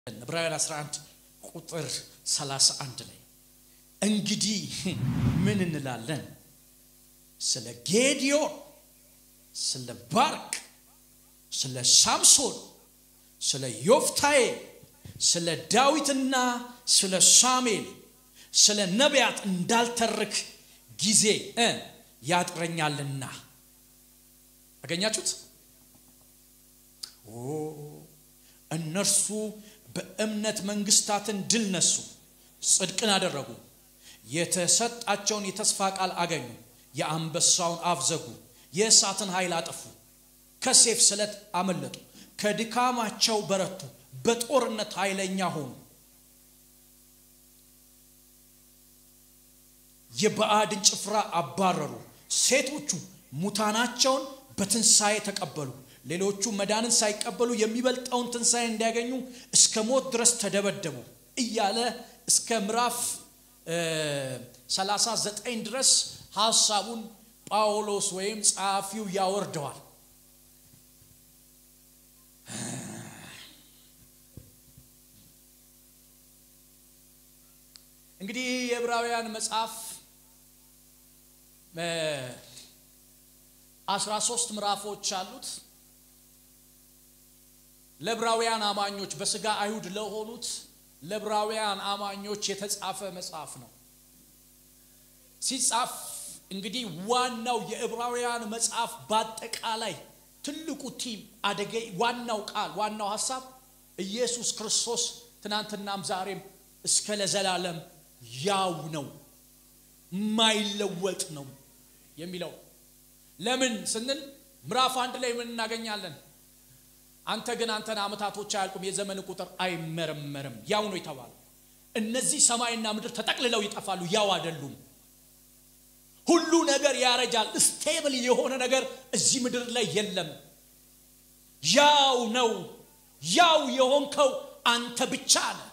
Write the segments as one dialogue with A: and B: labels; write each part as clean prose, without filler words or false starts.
A: ዕብራውያን 11 ቁጥር 31 ላይ እንግዲህ ምን እንላለን ስለ ጌዲዮን ስለ ባርቅ ስለ ሳምሶን ስለ ዮፍታይ ስለ ዳዊትና ስለ ሳሙኤል ስለ ነቢያት እንዳልተርክ ጊዜ ያጥረኛልና አገኛችሁት እነርሱ በእምነት መንግስታትን ድል ነሱ ጽድቅን አደረጉ የተሰጣቸውን የተስፋ ቃል አገኙ የአንበሳውን አፍ ዘጉ የእሳትን ኃይል አጠፉ ከሰይፍ ስለት አመለጡ ከድካማቸው በረቱ በጦርነት ኃይለኛ ሆኑ የበአድን ጭፍራ አባረሩ ሴቶቹ ሙታናቸውን በትንሳኤ ተቀበሉ ሌሎቹ መዳንን ሳይቀበሉ የሚበልጣውን ትንሳኤ እንዲያገኙ እስከ ሞት ድረስ ተደበደቡ እያለ እስከ ምዕራፍ 39 ድረስ ሐሳቡን ጳውሎስ ወይም ጻፊው ያወርደዋል እንግዲህ የዕብራውያን መጽሐፍ 13 ምዕራፎች አሉት ለዕብራውያን አማኞች በስጋ አይሁድ ለሆኑት ለዕብራውያን አማኞች የተጻፈ መጽሐፍ ነው ሲጻፍ እንግዲህ ዋናው የዕብራውያን መጽሐፍ በአጠቃላይ ትልቁ ቲም አደገይ ዋናው ቃል ዋናው ሐሳብ ኢየሱስ ክርስቶስ ትናንትናም ዛሬም እስከ ለዘላለም ያው ነው ማይለወጥ ነው የሚለው ለምን ስንል ምዕራፍ 1 ላይ ምን እናገኛለን አንተ ግን አንተና አመታቶች አያልቁም የዘመን ቁጥር አይመረመርም ያው ነው ይተባል እነዚህ ሰማይና ምድር ተጠቅልለው ይጠፋሉ ያው አይደሉም ሁሉ ነገር ያረጃል ስቴብል የሆነ ነገር እዚህ ምድር ላይ የለም ያው ነው ያው የሆንከው አንተ ብቻ ነህ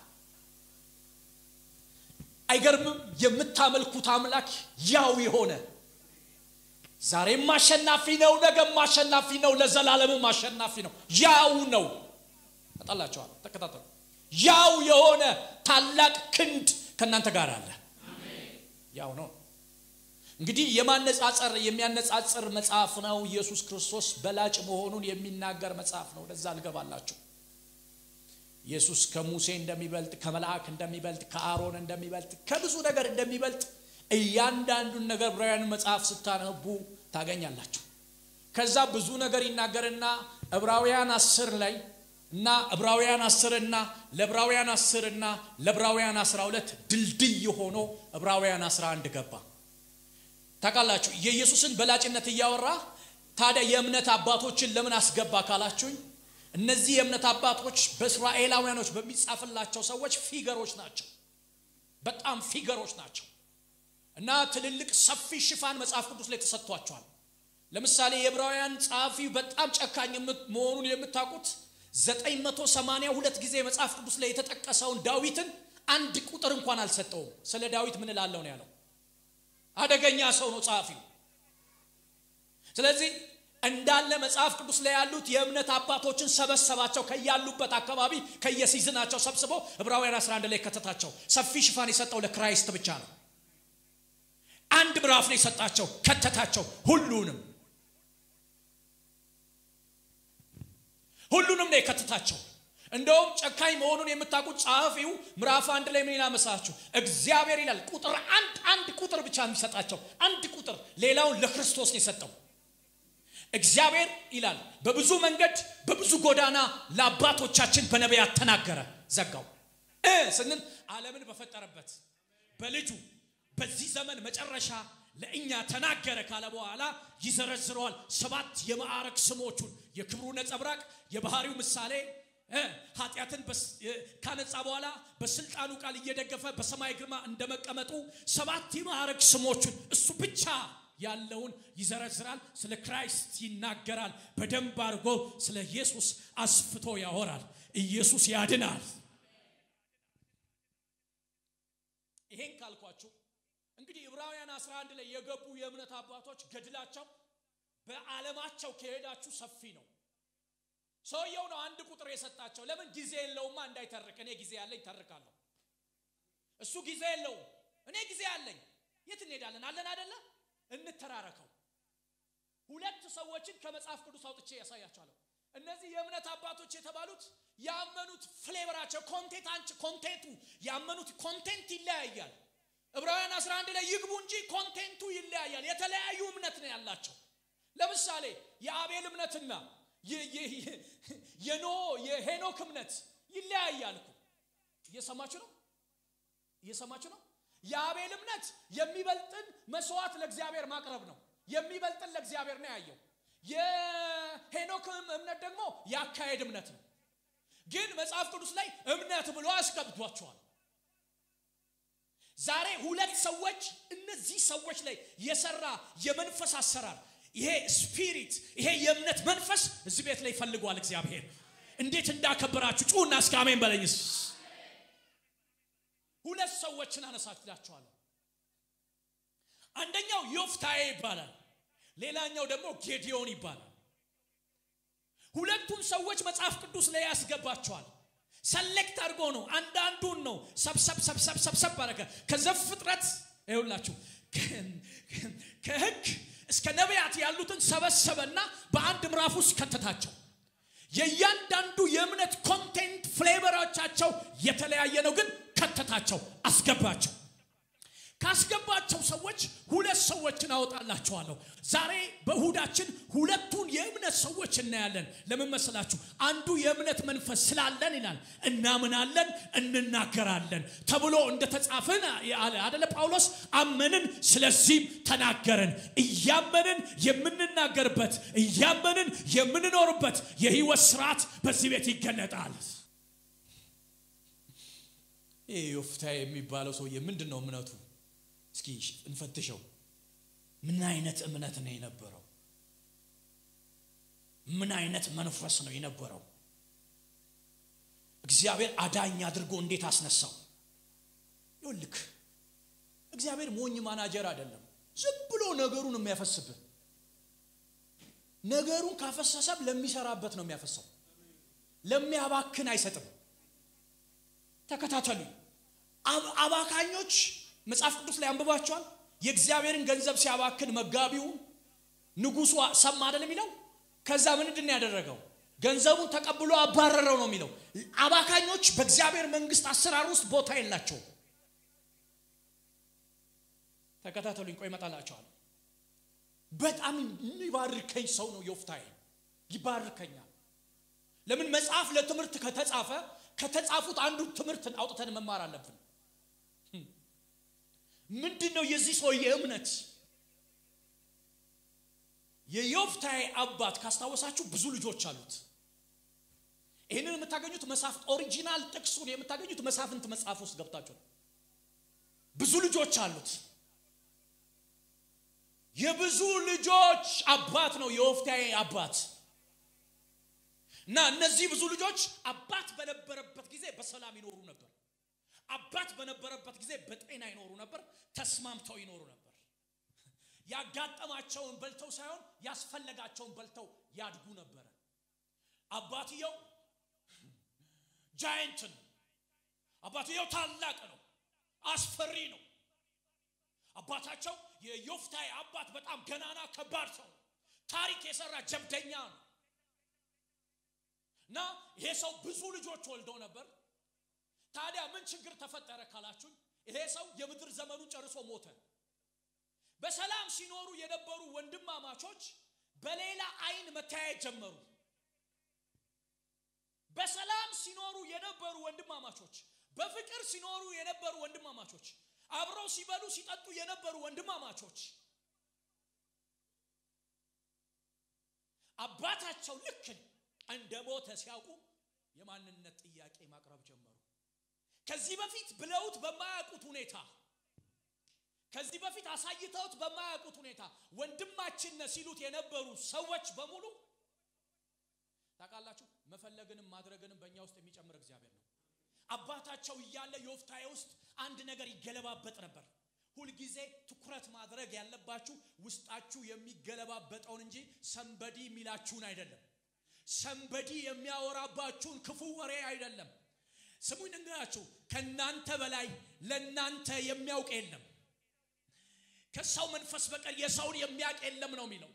A: አይገርምም የምታመልኩት አምላክ ያው የሆነ ዛሬም ማሸናፊ ነው ነገም ማሸናፊ ነው ለዘላለምም ማሸናፊ ነው ያው ነው ተጣላችኋል ተከታተሉ ያው የሆነ ታላቅ ክንድ ከናንተ ጋር አለ አሜን ያው ነው እንግዲህ የሚያነጻጽር መጽሐፍ ነው ኢየሱስ ክርስቶስ በላጭ መሆኑን የሚናገር መጽሐፍ ነው ወደዛ አልገባላችሁ ኢየሱስ ከሙሴ እንደሚበልጥ ከመላእክ እንደሚበልጥ ከአሮን እንደሚበልጥ ከብዙ ነገር እንደሚበልጥ እያንዳንዱን ነገር ዕብራውያን መጽሐፍ ስታነቡ ታገኛላችሁ ከዛ ብዙ ነገር ይናገርና ዕብራውያን 10 ላይ እና ዕብራውያን 10 እና ለዕብራውያን 10 እና ለዕብራውያን 12 ድልድይ ሆኖ ዕብራውያን 11 ገባ ታቃላችሁ የኢየሱስን በላጭነት ያወራ ታዲያ የእምነት አባቶችን ለምን አስገባ ካላችሁኝ እነዚህ የእምነት አባቶች በእስራኤላውያኖች በሚጻፍላቸው ሰዎች ፊገሮች ናቸው በጣም ፊገሮች ናቸው እና ትልልቅ ሰፊ ሽፋን መጽሐፍ ቅዱስ ላይ ተሰጥቷቸዋል ለምሳሌ የዕብራውያን ጻፊ በጣም ጨካኝ መሆኑን የምታውቁት 982 ጊዜ መጽሐፍ ቅዱስ ላይ የተጠቀሰውን ዳዊትን አንድ ቁጥር እንኳን አልሰጠውም ስለ ዳዊት ምን እላለሁ ነው ያለው አደገኛ ሰው ነው ጻፊው ስለዚህ እንዳለ መጽሐፍ ቅዱስ ላይ ያሉት የእምነት አባቶችን ሰበሰባቸው ከያሉበት አካባቢ ከየሲዝናቸው ሰብስቦ ዕብራውያን 11 ላይ ከተታቸው ሰፊ ሽፋን የሰጠው ለክራይስት ብቻ ነው አንድ ምዕራፍ ላይ ሰጣቸው ከተታቸው ሁሉንም ነው ከተታቸው እንደውም ጨካኝ መሆኑን የምታውቁት ጻፊው ምዕራፍ 1 ላይ ምን ይላመሳችሁ እግዚአብሔር ይላል ቁጥር አንድ ቁጥር ብቻ የሚሰጣቸው አንድ ቁጥር ሌላውን ለክርስቶስ ነው የሰጠው እግዚአብሔር ይላል በብዙ መንገድ በብዙ ጎዳና ለአባቶቻችን በነቢያት ተናገረ ዘጋው ስንል ዓለምን በፈጠረበት በልጁ በዚህ ዘመን መጨረሻ ለእኛ ተናገረ ካለ በኋላ ይዘረዝረዋል 7 የማዕረግ ስሞቹን የክብሩ ነጸብራቅ የባህሪው ምሳሌ ኃጢያትን ካነጻ በኋላ በስልጣኑ ቃል እየደገፈ በሰማይ ግርማ እንደመቀመጡ 7 የማዕረግ ስሞቹን እሱ ብቻ ያለውን ይዘረዝራል ስለ ክራይስት ይናገራል በደንብ አድርጎ ስለ ኢየሱስ አስፍቶ ያወራል ኢየሱስ ያድናል ይሄን ካልኳችሁ እንግዲህ ዕብራውያን 11 ላይ የገቡ የእምነት አባቶች ገድላቸው በዓለማቸው ከሄዳችሁ ሰፊ ነው ሰውየው ነው አንድ ቁጥር የሰጣቸው ለምን ጊዜ የለውማ እንዳይተርክ እኔ ጊዜ ያለኝ ተርካለሁ እሱ ጊዜ የለው እኔ ጊዜ ያለኝ የት እንሄዳለን አለን አይደለ እንተራረከው ሁለት ሰዎችን ከመጽሐፍ ቅዱስ አውጥቼ ያሳያቸዋለሁ እነዚህ የእምነት አባቶች የተባሉት ያመኑት ፍሌቨራቸው ኮንቴንቱ ያመኑት ኮንቴንት ይለያያል ዕብራውያን 11 ላይ ይግቡ እንጂ ኮንቴንቱ ይለያያል የተለያዩ እምነት ነው ያላቸው ለምሳሌ የአቤል እምነትና የሄኖክ እምነት ይለያያል እኮ እየሰማችሁ ነው የአቤል እምነት የሚበልጥን መስዋዕት ለእግዚአብሔር ማቅረብ ነው የሚበልጥን ለእግዚአብሔር ነው ያየው የሄኖክ እምነት ደግሞ ያካሄድ እምነት ነው ግን መጽሐፍ ቅዱስ ላይ እምነት ብሎ አስቀምጧቸዋል ዛሬ ሁለት ሰዎች እነዚህ ሰዎች ላይ የሰራ የመንፈስ አሰራር ይሄ ስፒሪት ይሄ የእምነት መንፈስ እዚህ ቤት ላይ ፈልጓል እግዚአብሔር እንዴት እንዳከበራችሁ ጩና እስከ አሜን በለኝስ ሁለት ሰዎችን አነሳችኋለሁ አንደኛው ዮፍታሔ ይባላል ሌላኛው ደግሞ ጌዲዮን ይባላል ሁለቱም ሰዎች መጽሐፍ ቅዱስ ላይ ያስገባቸዋል ሰሌክት አድርጎ ነው አንዳንዱን ነው ሰብሰብ ባረከ ከዘፍጥረት ይኸውላችሁ ከሕግ እስከ ነቢያት ያሉትን ሰበሰበና በአንድ ምዕራፍ ውስጥ ከተታቸው የእያንዳንዱ የእምነት ኮንቴንት ፍሌቨራቸው የተለያየ ነው ግን ከተታቸው አስገባቸው ካስገባቸው ሰዎች ሁለት ሰዎችን አወጣላችኋለሁ ዛሬ በእሁዳችን ሁለቱን የእምነት ሰዎች እናያለን ለምን መሰላችሁ አንዱ የእምነት መንፈስ ስላለን ይላል እናምናለን እንናገራለን ተብሎ እንደተጻፈና አይደለ ጳውሎስ አመንን ስለዚህ ተናገርን እያመንን የምንናገርበት እያመንን የምንኖርበት የሕይወት ሥርዓት በዚህ ቤት ይገለጣል ዮፍታሔ የሚባለው ሰው ምንድነው እምነቱ እስኪ እንፈትሸው ምን አይነት እምነት ነው የነበረው ምን አይነት መንፈስ ነው የነበረው እግዚአብሔር አዳኝ አድርጎ እንዴት አስነሳው ይልክ እግዚአብሔር ሞኝ ማናጀር አይደለም ዝም ብሎ ነገሩን የሚያፈስብህ ነገሩን ካፈሰሰብ ለሚሰራበት ነው የሚያፈሰው ለሚያባክን አይሰጥም ተከታተሉ አባካኞች መጽሐፍ ቅዱስ ላይ አንብባቸዋል የእግዚአብሔርን ገንዘብ ሲያባክን መጋቢው ንጉሱ ሰማ አይደል የሚለው ከዛ ምንድነው ያደረገው ገንዘቡን ተቀብሎ አባረረው ነው የሚለው አባካኞች በእግዚአብሔር መንግስት አሰራር ውስጥ ቦታ የላቸው ተከታተሉኝ ቆይ መጣላቸዋል በጣም የሚባርከኝ ሰው ነው ዮፍታሔ ይባርከኛል ለምን መጽሐፍ ለትምህርት ከተጻፉት አንዱ ትምህርትን አውጥተን መማር አለብን ምንድነው የዚህ ሰው የእምነት የዮፍታሔ አባት ካስታወሳችሁ ብዙ ልጆች አሉት ይሄንን የምታገኙት መጽሐፍ ኦሪጂናል ጥቅሱን የምታገኙት መጽሐፍንት መጽሐፍ ውስጥ ገብታችሁ ብዙ ልጆች አሉት የብዙ ልጆች አባት ነው የዮፍታሔ አባት እና እነዚህ ብዙ ልጆች አባት በነበረበት ጊዜ በሰላም ይኖሩ ነበር አባት በነበረበት ጊዜ በጤና ይኖሩ ነበር ተስማምተው ይኖሩ ነበር ያጋጠማቸውን በልተው ሳይሆን ያስፈልጋቸውን በልተው ያድጉ ነበር አባትየው ጃይንት ነው አባትየው ታላቅ ነው አስፈሪ ነው አባታቸው የዮፍታሔ አባት በጣም ገናና ከባድ ሰው ታሪክ የሰራ ጀብደኛ ነው ና ይሄ ሰው ብዙ ልጆች ወልዶ ነበር ታዲያ ምን ችግር ተፈጠረ ካላችሁ ይሄ ሰው የምድር ዘመኑን ጨርሶ ሞተ በሰላም ሲኖሩ የነበሩ ወንድማማቾች በሌላ አይን መታየት ጀመሩ በሰላም ሲኖሩ የነበሩ ወንድማማቾች በፍቅር ሲኖሩ የነበሩ ወንድማማቾች አብረው ሲበሉ ሲጠጡ የነበሩ ወንድማማቾች አባታቸው ልክ እንደሞተ ሲያውቁ የማንነት ጥያቄ ማቅረብ ጀመሩ ከዚህ በፊት ብለውት በማያውቁት ሁኔታ ከዚህ በፊት አሳይተውት በማያውቁት ሁኔታ ወንድማችን ነው ሲሉት የነበሩ ሰዎች በሙሉ ታውቃላችሁ መፈለግንም ማድረግንም በእኛ ውስጥ የሚጨምር እግዚአብሔር ነው አባታቸው ይያለ ዮፍታሔ ውስጥ አንድ ነገር ይገለባበጥ ነበር ሁሉ ጊዜ ትኩረት ማድረግ ያለባችሁ ውስጣችሁ የሚገለባበጠውን እንጂ ሰንበዲ ሚላችሁን አይደለም ሰንበዲ የሚያወራባችሁን ክፉ ወሬ አይደለም ስሙኝ እንግራችሁ ከናንተ በላይ ለናንተ የሚያውቅ የለም ከሰው መንፈስ በቀር የሰውን የሚያውቅ የለም ነው የሚለው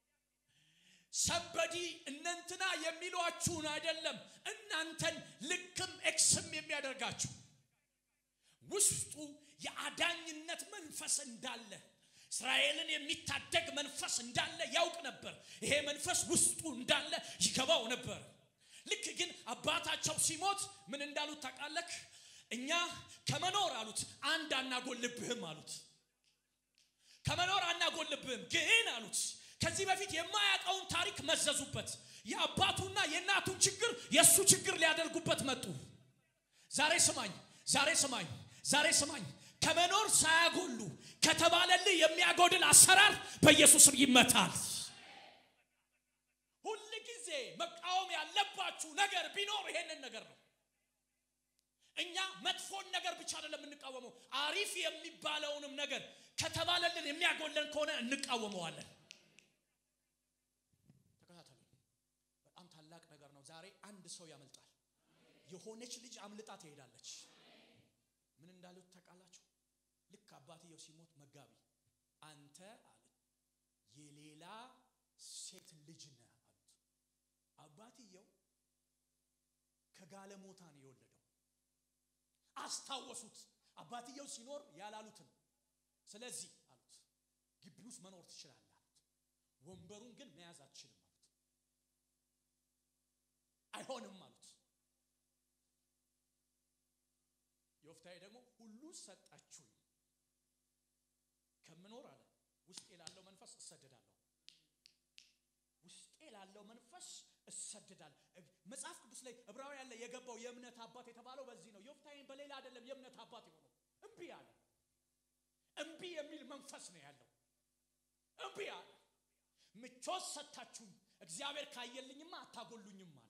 A: ሰንበዲ እናንተና የሚሏችሁን አይደለም እናንተን ልክም ኤክስም የሚያደርጋችሁ ውስጡ የአዳኝነት መንፈስ እንዳለ እስራኤልን የሚታደግ መንፈስ እንዳለ ያውቅ ነበር ይሄ መንፈስ ውስጡ እንዳለ ይገባው ነበር ልክ ግን አባታቸው ሲሞት ምን እንዳሉት ታቃለክ እኛ ከመኖር አሉት አንድ አናጎልብህም አሉት ከመኖር አናጎልብህም ግን አሉት ከዚህ በፊት የማያውቀውን ታሪክ መዘዙበት የአባቱና የእናቱን ችግር የሱ ችግር ሊያደርጉበት መጡ ዛሬ ስማኝ ከመኖር ሳያጎሉ ከተባለልህ የሚያጎድል አሰራር በኢየሱስ ይመታል ሁሉ ጊዜ መቃወም ያለባችሁ ነገር ቢኖር ይሄንን ነገር ነው እኛ መጥፎን ነገር ብቻ አይደለም እንቃወመው አሪፍ የሚባለውንም ነገር ከተባለልን የሚያጎለን ከሆነ እንቃወመዋለን ተከታተሉ በጣም ታላቅ ነገር ነው ዛሬ አንድ ሰው ያመልጣል የሆነች ልጅ አምልጣ ትሄዳለች ምን እንዳሉት ተቃላችሁ ልክ አባትየው ሲሞት መጋቢ አንተ አለ የሌላ ሴት ልጅ ነህ አሉት አባትየው ከጋለሞታ ነው የወለደው አስታወሱት አባትየው ሲኖር ያላሉትን ስለዚህ አሉት ግቢውስ መኖር ትችላለህ አሉት ወንበሩን ግን መያዝ አትችልም አሉት አይሆንም አሉት ዮፍታይ ደግሞ ሁሉ ሰጣችሁ ከመኖር አለ ውስጤ ላለው መንፈስ እሰደዳለሁ ውስጤ ላለው መንፈስ እሰደዳል መጽሐፍ ቅዱስ ላይ ዕብራውያን ላይ የገባው የእምነት አባት የተባለው በዚህ ነው ዮፍታይን በሌላ አይደለም የእምነት አባት የሆነው እምቢ የሚል መንፈስ ነው ያለው እምቢ አለ ምቾት ሰጣችሁ እግዚአብሔር ካየልኝማ አታጎሉኝም አለ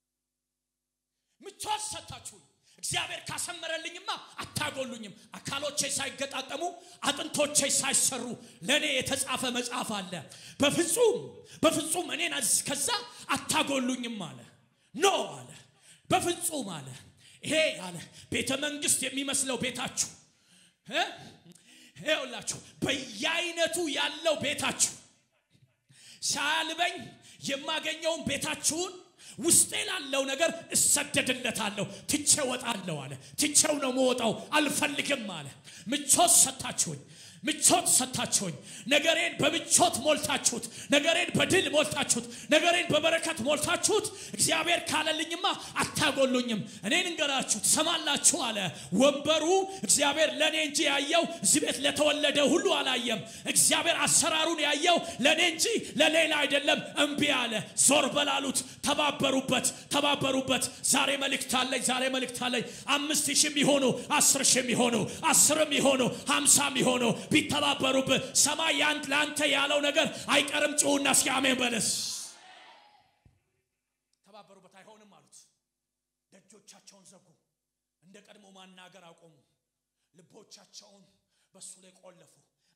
A: ምቾት ሰጣችሁ እግዚአብሔር ካሰመረልኝማ አታጎሉኝም አካሎቼ ሳይገጣጠሙ አጥንቶቼ ሳይሰሩ ለኔ የተጻፈ መጽሐፍ አለ በፍጹም እኔን ከዛ አታጎሉኝም አለ ኖ አለ በፍጹም አለ ይሄ አለ ቤተ መንግስት የሚመስለው ቤታችሁ ይኸውላችሁ በየአይነቱ ያለው ቤታችሁ ሳልበኝ የማገኘውን ቤታችሁን ውስጤ ላለው ነገር እሰደድለታለሁ ትቼው ወጣለሁ አለ ትቼው ነው መውጣው አልፈልግም አለ ምቾት ሰጣችሁኝ ነገሬን በምቾት ሞልታችሁት ነገሬን በድል ሞልታችሁት ነገሬን በበረከት ሞልታችሁት እግዚአብሔር ካለልኝማ አታጎሉኝም እኔን እንገራችሁ ተሰማላችሁ አለ ወንበሩ እግዚአብሔር ለኔ እንጂ ያየው እዚህ ቤት ለተወለደ ሁሉ አላየም እግዚአብሔር አሰራሩን ያየው ለኔ እንጂ ለሌላ አይደለም እምቢ አለ ዞር በላሉት ተባበሩበት ዛሬ መልእክት አለኝ 5000 ይሆኑ 10000 ይሆኑ 10 ይሆኑ 50 ይሆኑ ቢተባበሩብ ሰማይ ያንተ ላንተ ያለው ነገር አይቀርም ጮውና ሲአሜን በለስ ተባበሩበት አይሆንም አሉት ደጆቻቸውን ዘጉ እንደ ቀድሞ ማናገር አቆሙ ልቦቻቸውን በሱ ላይ ቆለፉ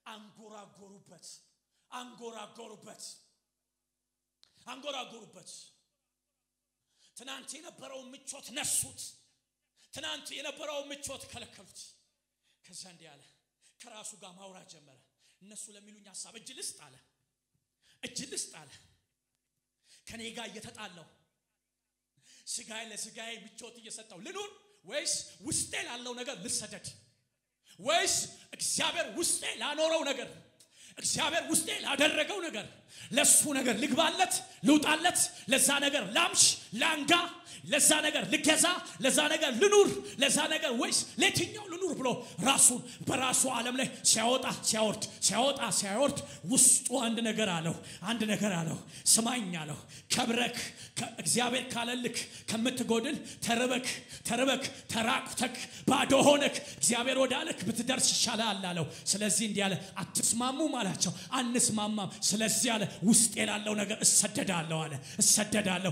A: አንጎራጎሩበት ትናንት የነበረው ምቾት ነሱት ትናንት የነበረው ምቾት ከለከሉት ከዛ እንዲህ አለ ከራሱ ጋር ማውራት ጀመረ እነሱ ለሚሉኝ ሐሳብ እጅ ልስጥ አለ ከኔ ጋር እየተጣለው ስጋዬ ለስጋዬ ምቾት እየሰጠው ልኑር ወይስ ውስጤ ላለው ነገር ልሰደድ ወይስ እግዚአብሔር ውስጤ ላኖረው ነገር እግዚአብሔር ውስጤ ላደረገው ነገር ለሱ ነገር ልግባለት ልውጣለት ለዛ ነገር ላምሽ ላንጋ ለዛ ነገር ልገዛ ለዛ ነገር ልኑር ለዛ ነገር ወይስ ለትኛው ልኑር ብሎ ራሱን በራሱ ዓለም ላይ ሲያወርድ ውስጡ አንድ ነገር አለው ስማኝ አለው ከብረክ እግዚአብሔር ካለልክ ከምትጎድል ተርበክ ተራቁተክ ባዶ ሆነክ እግዚአብሔር ወዳለክ ብትደርስ ይሻላል አለው ስለዚህ እንዲህ አለ አትስማሙ ማላቸው አንስማማም ስለዚህ አለ ውስጤ ላለው ነገር እሰደዳለሁ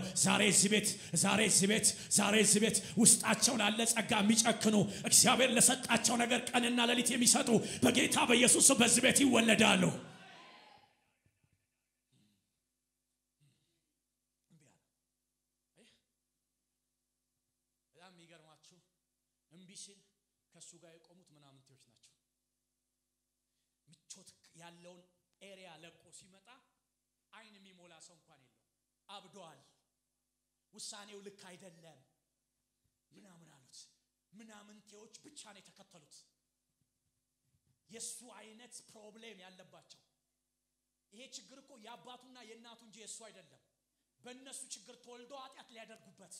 A: ዛሬ እዚህ ቤት ውስጣቸው ላለ ጸጋ የሚጨክኑ እግዚአብሔር ለሰጣቸው ነገር ቀንና ሌሊት የሚሰጡ በጌታ በኢየሱስ በዚህ ቤት ይወለዳሉ ሲል ከሱ ጋር የቆሙት ምናምንቴዎች ናቸው ምቾት ያለውን ኤሪያ ለቆ ሲመጣ አይን የሚሞላ ሰው እንኳን የለው አብዷል ውሳኔው ልክ አይደለም ምናምን አሉት ምናምንቴዎች ብቻ ነው የተከተሉት የሱ አይነት ፕሮብሌም ያለባቸው ይሄ ችግር እኮ ያባቱና የናቱ እንጂ የሱ አይደለም በእነሱ ችግር ተወልዶ ኃጢአት ሊያደርጉበት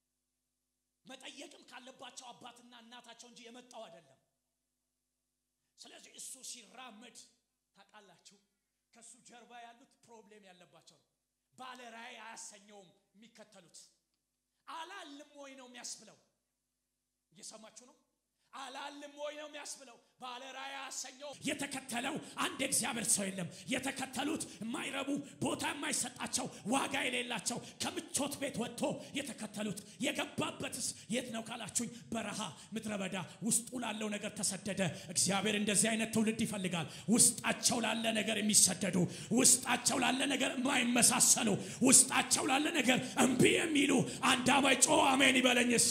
A: መጠየቅም ካለባቸው አባትና እናታቸው እንጂ የመጣው አይደለም ስለዚህ እሱ ሲራመድ ታቃላችሁ ከሱ ጀርባ ያሉት ፕሮብሌም ያለባቸው ባለ ራእይ አያሰኘውም የሚከተሉት አላልም ወይ ነው የሚያስብለው እየሰማችሁ ነው አላልም ወይ ነው የሚያስብለው ባለ ራእይ አያሰኘው የተከተለው አንድ እግዚአብሔር ሰው የለም የተከተሉት የማይረቡ ቦታ የማይሰጣቸው ዋጋ የሌላቸው ከምቾት ቤት ወጥቶ የተከተሉት የገባበትስ የት ነው ካላችሁኝ በረሃ ምድረበዳ ውስጡ ላለው ነገር ተሰደደ እግዚአብሔር እንደዚህ አይነት ትውልድ ይፈልጋል ውስጣቸው ላለ ነገር የሚሰደዱ ውስጣቸው ላለ ነገር የማይመሳሰሉ ውስጣቸው ላለ ነገር እንቢ የሚሉ አንድ አማኝ ጮህ አሜን ይበለኝስ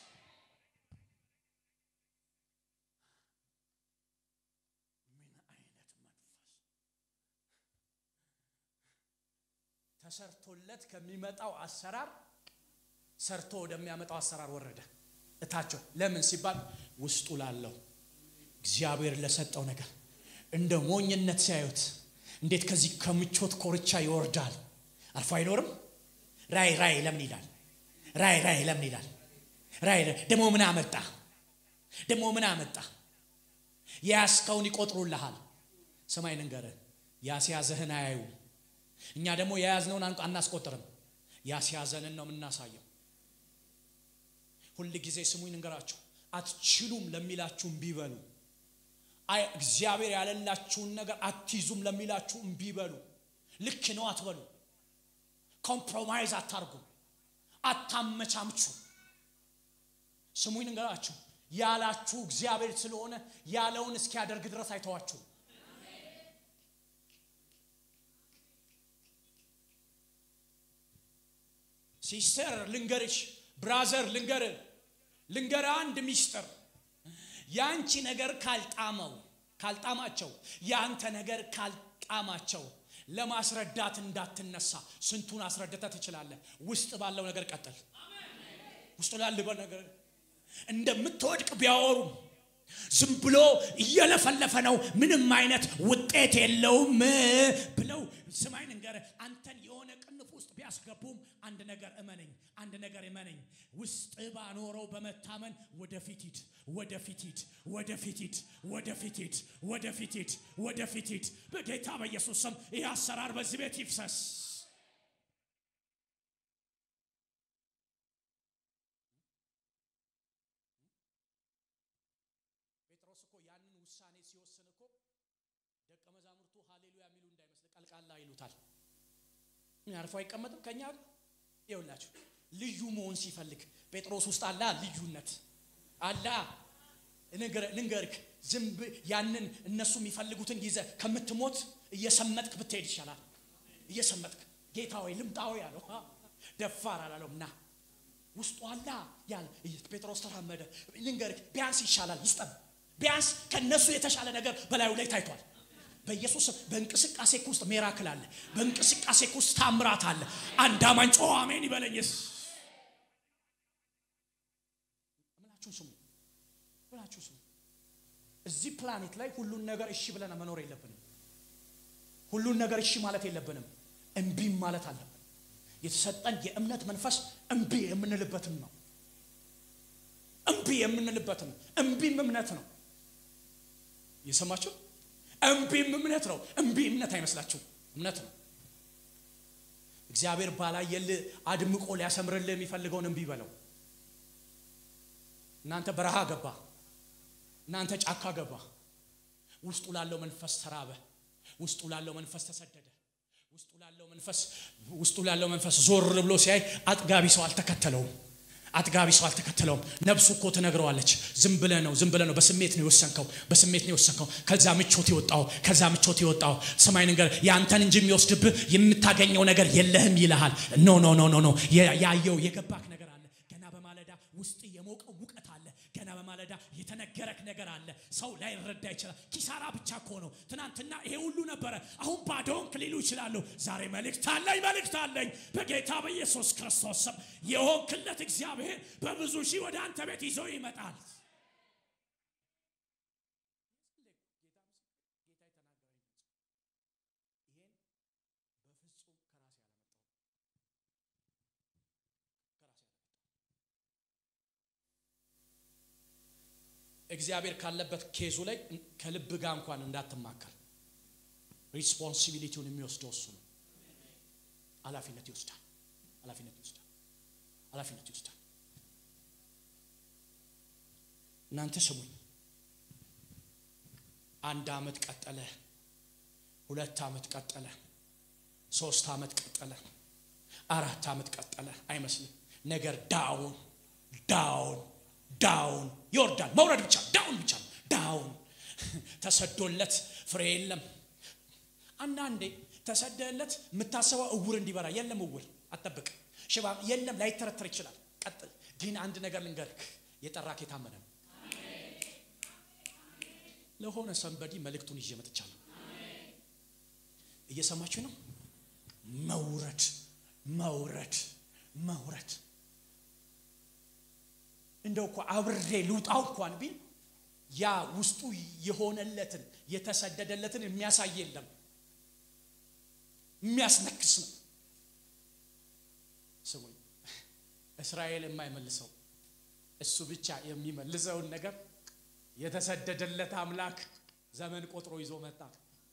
A: ተሰርቶለት ከሚመጣው አሰራር ሰርቶ ወደሚያመጣው አሰራር ወረደ እታቸው ለምን ሲባል ውስጡ ላለው እግዚአብሔር ለሰጠው ነገር እንደ ሞኝነት ሲያዩት እንዴት ከዚህ ከምቾት ኮርቻ ይወርዳል አርፎ አይኖርም ራይ ለምን ይላል ራይ ለምን ይላል ራይ ደሞ ምን አመጣ ያስከውን ይቆጥሩልሃል ሰማይ ንገረ ያስያዘህን አያዩ እኛ ደግሞ ያያዝነውን አናስቆጥርም ያስያዘንን ነው ምናሳየው ሁሉ ጊዜ ስሙኝ ንገራችሁ አትችሉም ለሚላችሁ ቢበሉ አይ እግዚአብሔር ያለላችሁ ነገር አትይዙም ለሚላችሁ ቢበሉ ልክ ነው አትበሉ ኮምፕሮማይዝ አታርጉ አታመቻምቹ ስሙኝ ንገራችሁ ያላችሁ እግዚአብሔር ስለሆነ ያለውን እስኪያደርግ ድረስ አይተዋችሁ ሲስተር ልንገርሽ ብራዘር ልንገር አንድ ሚስጥር ያንቺ ነገር ካልጣማቸው ያንተ ነገር ካልጣማቸው ለማስረዳት እንዳትነሳ ስንቱን አስረዳታ ትችላለህ ውስጥ ባለው ነገር ቀጥል ውስጥ ላለው ነገር እንደምትወድቅ ቢያወሩ ዝም ብሎ እየለፈለፈ ነው ምንም አይነት ውጤት የለውም ብለው ስማይ ንገር አንተን የሆነ ቅንፍ ውስጥ ቢያስገቡም አንድ ነገር እመነኝ ውስጥ ባኖረው በመታመን ወደፊት በጌታ በኢየሱስ ስም ይህ አሰራር በዚህ ቤት ይፍሰስ ጴጥሮስ እኮ ያንን ውሳኔ ሲወስን እኮ ደቀ መዛሙርቱ ሃሌሉያ ሚሉ እንዳይመስል ቀልቃላ ይሉታል ያርፋ አይቀመጥም ከኛ ይውላችሁ ልዩ መሆን ሲፈልግ ጴጥሮስ ውስጥ አላ ልዩነት አላ ንገርክ ዝምብ ያንን እነሱ የሚፈልጉትን ይዘ ከምትሞት እየሰመጥክ ብትሄድ ይሻላል እየሰመጥክ ጌታ ሆይ ልምጣው ያለው ደፋር አላለውና ውስጡ አላ ያለ ጴጥሮስ ተራመደ ንገርክ ቢያንስ ይሻላል ይስጠም ቢያንስ ከነሱ የተሻለ ነገር በላዩ ላይ ታይቷል በኢየሱስ በእንቅስቃሴ ውስጥ ሚራክል አለ በእንቅስቃሴ ውስጥ ታምራት አለ አንድ አማኝ ጮህ አሜን ይበለኝስ ብላችሁ ስሙ እዚህ ፕላኔት ላይ ሁሉን ነገር እሺ ብለና መኖር የለብንም ሁሉን ነገር እሺ ማለት የለብንም እንቢ ማለት አለብን የተሰጠን የእምነት መንፈስ እንቢ የምንልበትም ነው እንቢ እምነት ነው የሰማችሁ እንቢ እምነት አይመስላችሁ እምነት ነው እግዚአብሔር ባላየል አድምቆ ሊያሰምርልህ የሚፈልገውን እንቢ በለው እናንተ በረሃ ገባ እናንተ ጫካ ገባ ውስጡ ላለው መንፈስ ተራበ ውስጡ ላለው መንፈስ ተሰደደ ውስጡ ላለው መንፈስ ዞር ብሎ ሲያይ አጥጋቢ ሰው አልተከተለውም ነፍሱ እኮ ተነግረዋለች ዝም ብለህ ነው በስሜት ነው የወሰንከው ከዛ ምቾት ይወጣው ሰማይ ነገር ያንተን እንጂ የሚወስድብህ የምታገኘው ነገር የለህም ይልሃል ኖ ያየው የገባክ ነገር አለ ገና በማለዳ ውስጥ የሞቀው ሙቀት አለ ገና
B: ማለዳ የተነገረክ ነገር አለ ሰው ላይ ረዳ ይችላል ኪሳራ ብቻ እኮ ነው ትናንትና ይሄ ሁሉ ነበር አሁን ባዶን ክሊሉ ይችላል ዛሬ መልእክት አለኝ በጌታ በኢየሱስ ክርስቶስ ስም የሆንክለት እግዚአብሔር በብዙ ሺህ ወደ አንተ ቤት ይዞ ይመጣል ጌታ የተናገረኝ ይሄን በፍጹም ከራሴ አላመጣው
A: እግዚአብሔር ካለበት ኬዙ ላይ ከልብ ጋር እንኳን እንዳትማከር ሪስፖንሲቢሊቲውን የሚወስደው እሱ ነው ኃላፊነት ይወስዳል እናንተ ስሙኝ 1 አመት ቀጠለ 2 አመት ቀጠለ 3 አመት ቀጠለ 4 አመት ቀጠለ አይመስልም ነገር ዳውን ይወርዳል መውረድ ብቻ ዳውን ተሰዶለት ፍሬ የለም አንዳንዴ ተሰደለት የምታሰበው እውር እንዲበራ የለም እውር አትጠብቅ ሽባ የለም ላይ ተረተር ይችላል ቀጥል ግን አንድ ነገር ልንገርክ የጠራክ የታመነ ነው ለሆነ ሰንበዲ መልእክቱን ይዤ መጥቻለሁ እየሰማችሁ ነው መውረድ እንደው እኮ አብሬ ልውጣው እንኳን ቢል ያ ውስጡ የሆነለትን የተሰደደለትን የሚያሳይ የለም የሚያስነክስ ነው ስሙኝ እስራኤል የማይመልሰው እሱ ብቻ የሚመልሰው ነገር የተሰደደለት አምላክ ዘመን ቆጥሮ ይዞ መጣ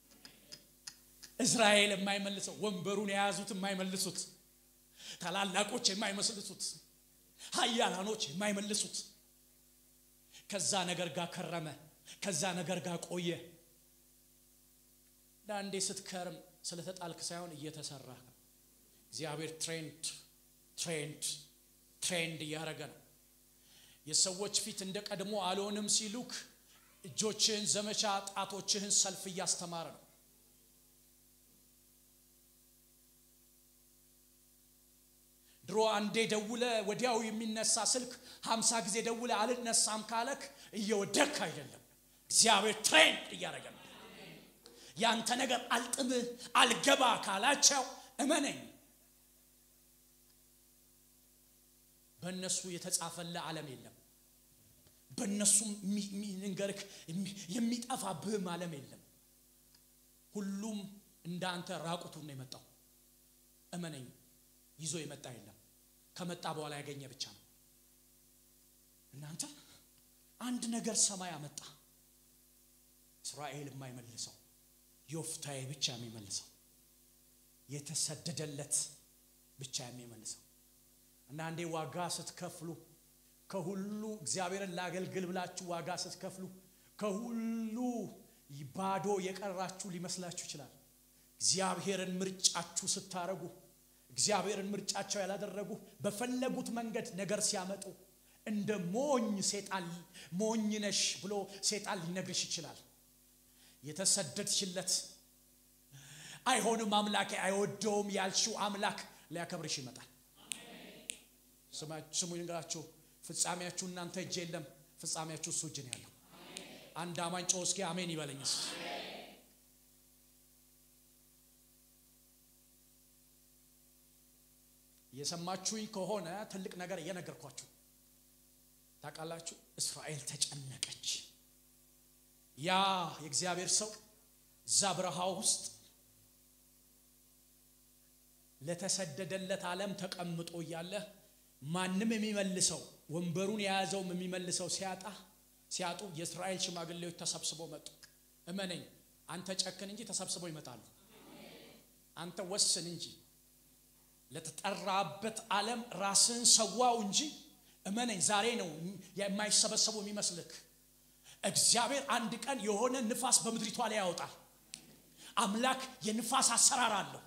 A: እስራኤል የማይመልሰው ወንበሩን የያዙት የማይመልሱት ታላላቆች የማይመልሱት ኃያላኖች የማይመልሱት ከዛ ነገር ጋር ከረመ ከዛ ነገር ጋር ቆየ ዳንዴ ስትከርም ስለተጣልክ ሳይሆን እየተሰራ እግዚአብሔር ትሬንድ ያረጋ ነው የሰዎች ፊት እንደቀድሞ አልሆንም ሲሉክ እጆችህን ዘመቻ ጣቶችህን ሰልፍ ያስተማረ ነው ድሮ አንዴ ደውለ ወዲያው የሚነሳ ስልክ 50 ጊዜ ደውለ አልነሳም ካለክ እየወደክ አይደለም እግዚአብሔር ትሬንድ ያረጋ ነው ያንተ ነገር አልጥም አልገባ ካላቸው እመነኝ በእነሱ የተጻፈለ ዓለም የለም በእነሱ እንገርክ የሚጠፋብህ ዓለም የለም ሁሉም እንዳንተ ራቁቱን ነው የመጣው እመነኝ ይዞ የመጣ የለም ከመጣ በኋላ ያገኘ ብቻ ነው እናንተ አንድ ነገር ሰማይ አመጣ እስራኤል የማይመልሰው ዮፍታይ ብቻ የሚመልሰው የተሰደደለት ብቻ የሚመልሰው እና አንዴ ዋጋ ስትከፍሉ ከሁሉ እግዚአብሔርን ላገልግል ብላችሁ ዋጋ ስትከፍሉ ከሁሉ ባዶ የቀራችሁ ሊመስላችሁ ይችላል እግዚአብሔርን ምርጫችሁ ስታረጉ እግዚአብሔርን ምርጫቸው ያላደረጉ በፈለጉት መንገድ ነገር ሲያመጡ እንደ ሞኝ ነሽ ብሎ ሰይጣን ሊነግርሽ ይችላል የተሰደድሽለት አይሆንም አምላኬ አይወደውም ያልሽው አምላክ ሊያከብርሽ ይመጣል ስሙኝ እንግራችሁ ፍጻሜያችሁ እናንተ እጅ የለም ፍጻሜያችሁ እሱ እጅ ነው ያለው አንድ አማኝ ጮስኪ አሜን ይበለኝስ የሰማችሁኝ ከሆነ ትልቅ ነገር እየነገርኳችሁ ታቃላችሁ እስራኤል ተጨነቀች ያ የእግዚአብሔር ሰው ዛብራሃው ውስጥ ለተሰደደለት ዓለም ተቀምጦ ያለ ማንንም የሚመልሰው ወንበሩን የያዘው የሚመልሰው ሲያጡ የእስራኤል ሽማግሌዎች ተሰብስበው መጡ እመነኝ አንተ ጨከን እንጂ ተሰብስበው ይመጣሉ አንተ ወስን እንጂ ለተጠራበት ዓለም ራስን ሰዋው እንጂ እመነኝ ዛሬ ነው የማይሰበሰቡ የሚመስልክ እግዚአብሔር አንድ ቀን የሆነ ንፋስ በመድሪቷ ላይ ያወጣል አምላክ የንፋስ አሰራር አለው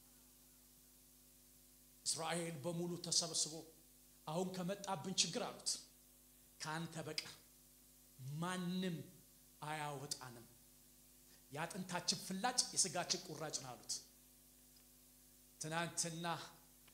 A: እስራኤል በሙሉ ተሰብስቦ አሁን ከመጣብን ችግር አሉት ካንተ በቀር ማንንም አያወጣንም ያጥንታችን ፍላጭ የስጋችን ቁራጭ ነው አሉት ትናንትና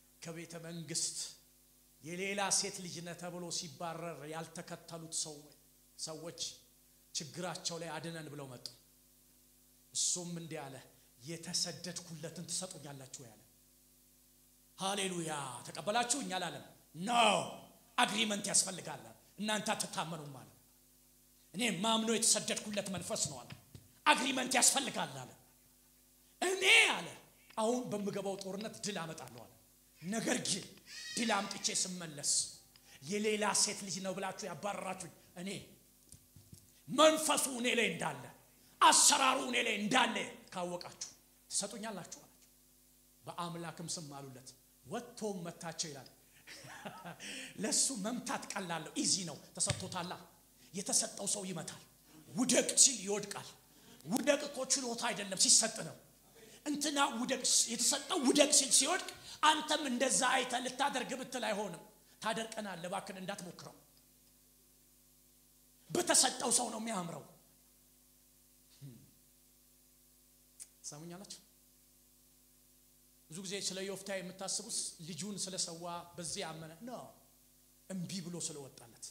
A: ከቤተ መንግስት የሌላ ሴት ልጅ ነህ ተብሎ ሲባረር ያልተከተሉት ሰው ሰዎች ችግራቸው ላይ አድነን ብለው መጡ እሱም እንዲህ አለ የተሰደድኩለትን ትሰጡኛላችሁ ያለ ሃሌሉያ ተቀበላችሁኝ አላለም ኖ አግሪመንት ያስፈልጋል እናንተ አትታመኑም ማለት እኔ ማምኖ የተሰደድኩለት መንፈስ ነው አለ አግሪመንት ያስፈልጋል አለ እኔ አለ አሁን በመገባው ጦርነት ድል አመጣለሁ አለ ነገር ግን ድል አምጥቼ ስመለስ የሌላ ሴት ልጅ ነው ብላችሁ ያባረራችሁ እኔ መንፈሱ እኔ ላይ እንዳለ አሰራሩ እኔ ላይ እንዳለ ካወቃችሁ ትሰጡኛላችሁ አላችሁ በአምላክም ስም ማሉለት ወጥቶ መታቸው ይላል ለሱ መምታት ቀላል ነው ኢዚ ነው ተሰጥቶታላ የተሰጠው ሰው ይመታል ውደቅ ሲል ይወድቃል ውደቅ እኮ ችሎታ አይደለም ሲሰጥ ነው እንትና ውደቅ የተሰጠው ውደቅ ሲል ሲወድቅ አንተም እንደዛ አይተ ልታደርግ ብትል አይሆንም ታደርቀናል ለባክን እንዳትሞክረው በተሰጠው ሰው ነው የሚያምረው ሰሙኛላችሁ ብዙ ጊዜ ስለ ዮፍታ የምታስቡስ ልጁን ስለሰዋ በዚህ አመነ ነው እንቢ ብሎ ስለወጣለት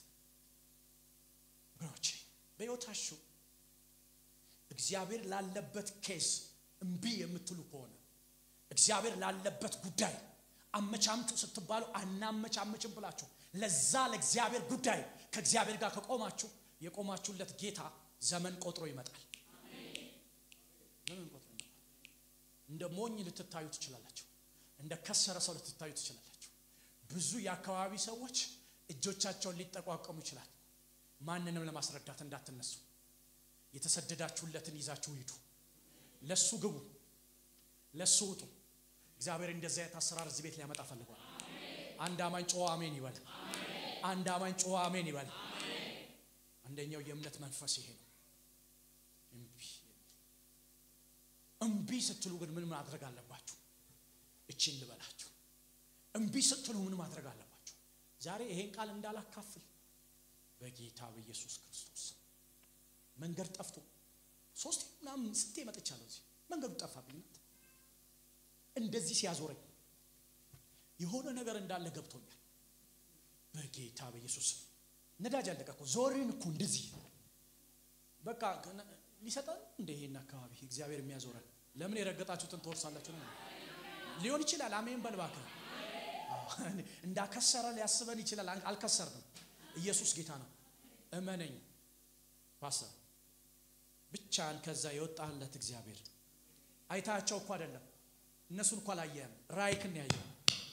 A: ብሮቼ በዮታሹ እግዚአብሔር ላለበት ኬስ እንቢ የምትሉ ከሆነ እግዚአብሔር ላለበት ጉዳይ አመቻምቹ ስትባሉ አናመቻምጭም ብላችሁ ለዛ ለእግዚአብሔር ጉዳይ ከእግዚአብሔር ጋር ከቆማችሁ የቆማችሁለት ጌታ ዘመን ቆጥሮ ይመጣል አሜን ዘመን ቆጥሮ ይመጣል እንደ ሞኝ ልትታዩ ትችላላችሁ እንደ ከሰረ ሰው ልትታዩ ትችላላችሁ ብዙ ያካባቢ ሰዎች እጆቻቸውን ሊጠቋቀሙ ይችላል ማንንም ለማስረዳት እንዳትነሱ የተሰደዳችሁለትን ይዛችሁ ሂዱ ለሱ ግቡ ለሱ ውጡ እግዚአብሔር እንደዛ ያታሰራር እዚህ ቤት ሊያመጣ ፈልጓል አንድ አማኝ ጮህ አሜን ይበል አንድ አማኝ ጮህ አሜን ይበል አንደኛው የእምነት መንፈስ ይሄ ነው እንቢ ስትሉ ግን ምን ማድረግ አለባችሁ እቺን ልበላችሁ እንቢ ስትሉ ምን ማድረግ አለባችሁ ዛሬ ይሄን ቃል እንዳላካፍል በጌታ በኢየሱስ ክርስቶስ መንገድ ጠፍቶ ሶስት ምናምን ስንቴ መጥቻለሁ እዚህ መንገዱ ጠፋብኝ እንደዚህ ሲያዞረኝ የሆነ ነገር እንዳለ ገብቶኛል በጌታ በኢየሱስ ነዳጅ አለቀቆ ዞርን እኮ እንደዚህ በቃ ሊሰጠን እንደሄና አካባቢ እግዚአብሔር የሚያዞረን ለምን የረገጣችሁትን ተወርሳላችሁ ነው ሊሆን ይችላል አሜን በልባከ እንዳከሰረ ሊያስበን ይችላል አልከሰርንም ኢየሱስ ጌታ ነው እመነኝ ፓስተር ብቻን ከዛ ይወጣለት እግዚአብሔር አይታቸው እኮ አይደለም እነሱን እኮ አላየም ራይክን ያየው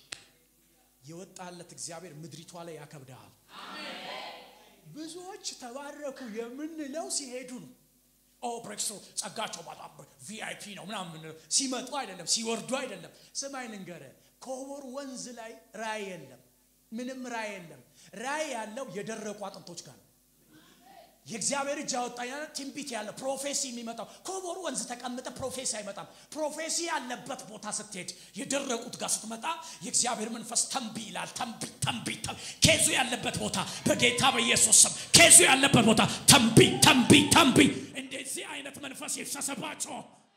A: ይወጣለት እግዚአብሔር ምድሪቷ ላይ ያከብዳል አሜን ብዙዎች ተባረኩ የምንለው ሲሄዱ ነው ኦ ብሬክሶ ጸጋቸው በጣም ቪአይፒ ነው ምናምን ሲመጡ አይደለም ሲወርዱ አይደለም ሰማይ ንገረ ኮቦር ወንዝ ላይ ራይ የለም ምንም ራይ የለም ራይ ያለው የደረቁ አጥንቶች ጋር የእግዚአብሔር እጅ አወጣኛ ትንቢት ያለ ፕሮፌሲ የሚመጣው ኮቦር ወንዝ ተቀምጠ ፕሮፌሲ አይመጣም ፕሮፌሲ ያለበት ቦታ ስትሄድ የደረቁት ጋር ስትመጣ የእግዚአብሔር መንፈስ ተንቢ ይላል ተንቢ ኬዙ ያለበት ቦታ በጌታ በኢየሱስ ስም ኬዙ ያለበት ቦታ ተንቢ እንደዚህ አይነት መንፈስ ይፈሰባቸው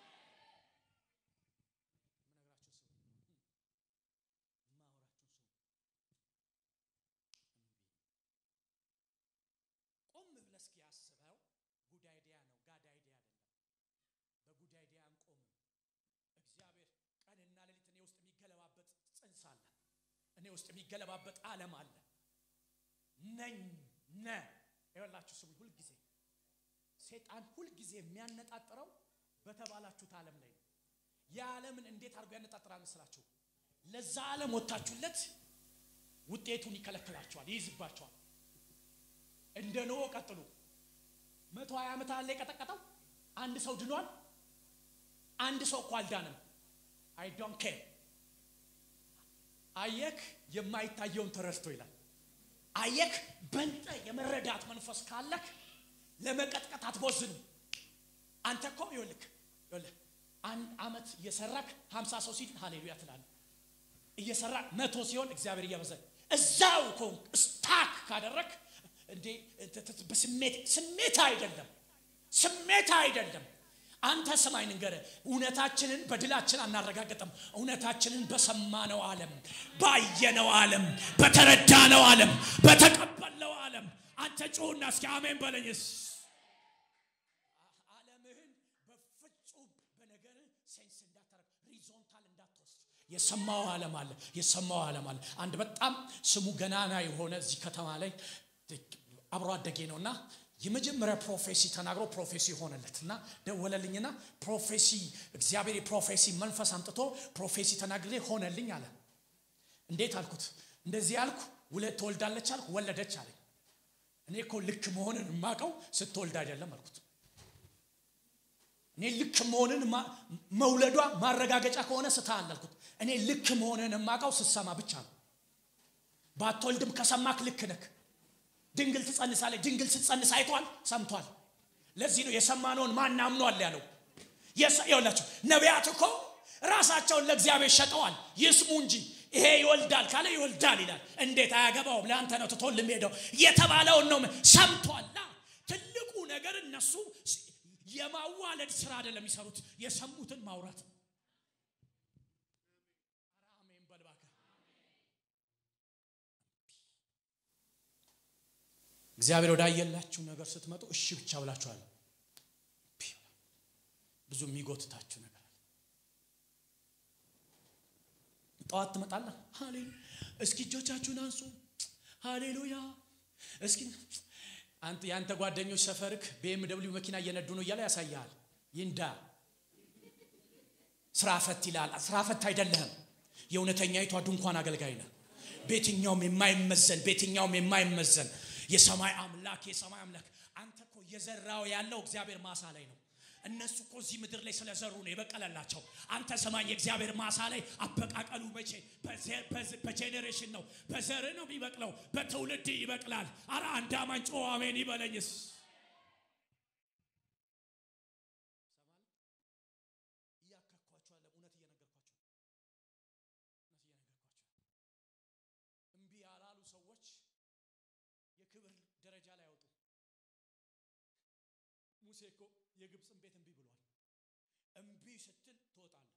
A: እኔ ውስጥ የሚገለባበት ዓለም አለ ነኝ ይወላችሁ ስሙ ሁሉ ጊዜ ሰይጣን ሁሉ ጊዜ የሚያነጣጥረው በተባላችሁት ዓለም ላይ የዓለምን እንዴት አድርጎ ያነጣጥራል መስላችሁ ለዛ ዓለም ወጣችሁለት ውጤቱን ይከለክላችኋል ይይዝባችኋል እንደኖ ቀጥሉ 120 ዓመት አለ የቀጠቀጠው አንድ ሰው ድኗል አንድ ሰው ቋልዳንም I don't care አየክ የማይታየውን ተረስቶ ይላል አየክ በእንተ የመረዳት መንፈስ ካለክ ለመቀጥቀጥ አትቦዝንም አንተ እኮ ይወልክ አንድ አመት የሰራክ 50 ሰው ሲል ሃሌሉያ ትላለህ እየሰራ 100 ሲሆን እግዚአብሔር ያበዛል እዛው እኮ ስታክ ካደረክ እንዴ በስሜት አይደለም አንተ ሰማይ ንገረ እውነታችንን በድላችን አናረጋግጥም እውነታችንን በሰማነው ዓለም ባየነው ዓለም በተረዳነው ዓለም በተቀበልነው ዓለም
B: አንተ ጮህና እስኪ አሜን በለኝስ የሰማው ዓለም አለ አንድ በጣም ስሙ ገናና የሆነ እዚህ ከተማ ላይ አብሮ አደጌ ነውና የመጀመሪያ ፕሮፌሲ ተናግሮ ፕሮፌሲ ሆነለትና ደወለልኝና ፕሮፌሲ እግዚአብሔር የፕሮፌሲ መንፈስ አምጥቶ ፕሮፌሲ ተናግሬ ሆነልኝ አለ እንዴት አልኩት እንደዚህ ያልኩ ሁለት ተወልዳለች አልኩ ወለደች አለኝ እኔ እኮ ልክ መሆንን ማቀው ስትወልድ አይደለም አልኩት እኔ ልክ መሆንን መውለዷ ማረጋገጫ ከሆነ ስታል አልኩት እኔ ልክ መሆንን ማቀው ስትሰማ ብቻ ነው ባትወልድም ከሰማክ ልክ ነክ ድንግል ትጸንሳለች ድንግል ስትጸንስ አይቷል ሰምቷል ለዚህ ነው የሰማነውን ማን አምኗል ያለው ይኸውላችሁ ነቢያት እኮ ራሳቸውን ለእግዚአብሔር ሸጠዋል ይስሙ እንጂ ይሄ ይወልዳል ካለ ይወልዳል ይላል እንዴት አያገባውም ለአንተ ነው ተቶልም ሄደው የተባለውን ነው ሰምቷልና ትልቁ ነገር እነሱ የማዋለድ ስራ አይደለም ይሰሩት የሰሙትን ማውራት አሜን በልባካ እግዚአብሔር ወዳየላችሁ ነገር ስትመጡ እሺ ብቻ ብላችኋል ብዙ የሚጎትታችሁ ነገር አለ ጧት ትመጣላ ሃሌሉያ እስኪ እጆቻችሁን አንሱ ሃሌሉያ እስኪ አንተ ያንተ ጓደኞች ሰፈርክ BMW መኪና እየነዱ ነው ይያላ ያሳያል ይንዳ ስራፈት ይላል ስራፈት አይደለም የእውነተኛይቷ ድንኳን አገልጋይ ነህ ቤትኛውም የማይመዘን የሰማይ አምላክ አንተ እኮ የዘራው ያለው እግዚአብሔር ማሳ ላይ ነው እነሱ እኮ እዚህ ምድር ላይ ስለዘሩ ነው የበቀለላቸው አንተ ሰማይ የእግዚአብሔር ማሳ ላይ አበቃቀሉ መቼ በጄኔሬሽን ነው በዘር ነው የሚበቅለው በትውልድ ይበቅላል አረ አንድ አማን ጮህ አሜን ይበለኝስ ያካኳቸው አለ እውነት እየነገርኳቸው እምቢ ያላሉ ሰዎች የክብር ደረጃ ላይ ያወጡ ሙሴ እኮ የግብጽን ቤት እምቢ ብሏል እምቢ ስትል ትወጣለህ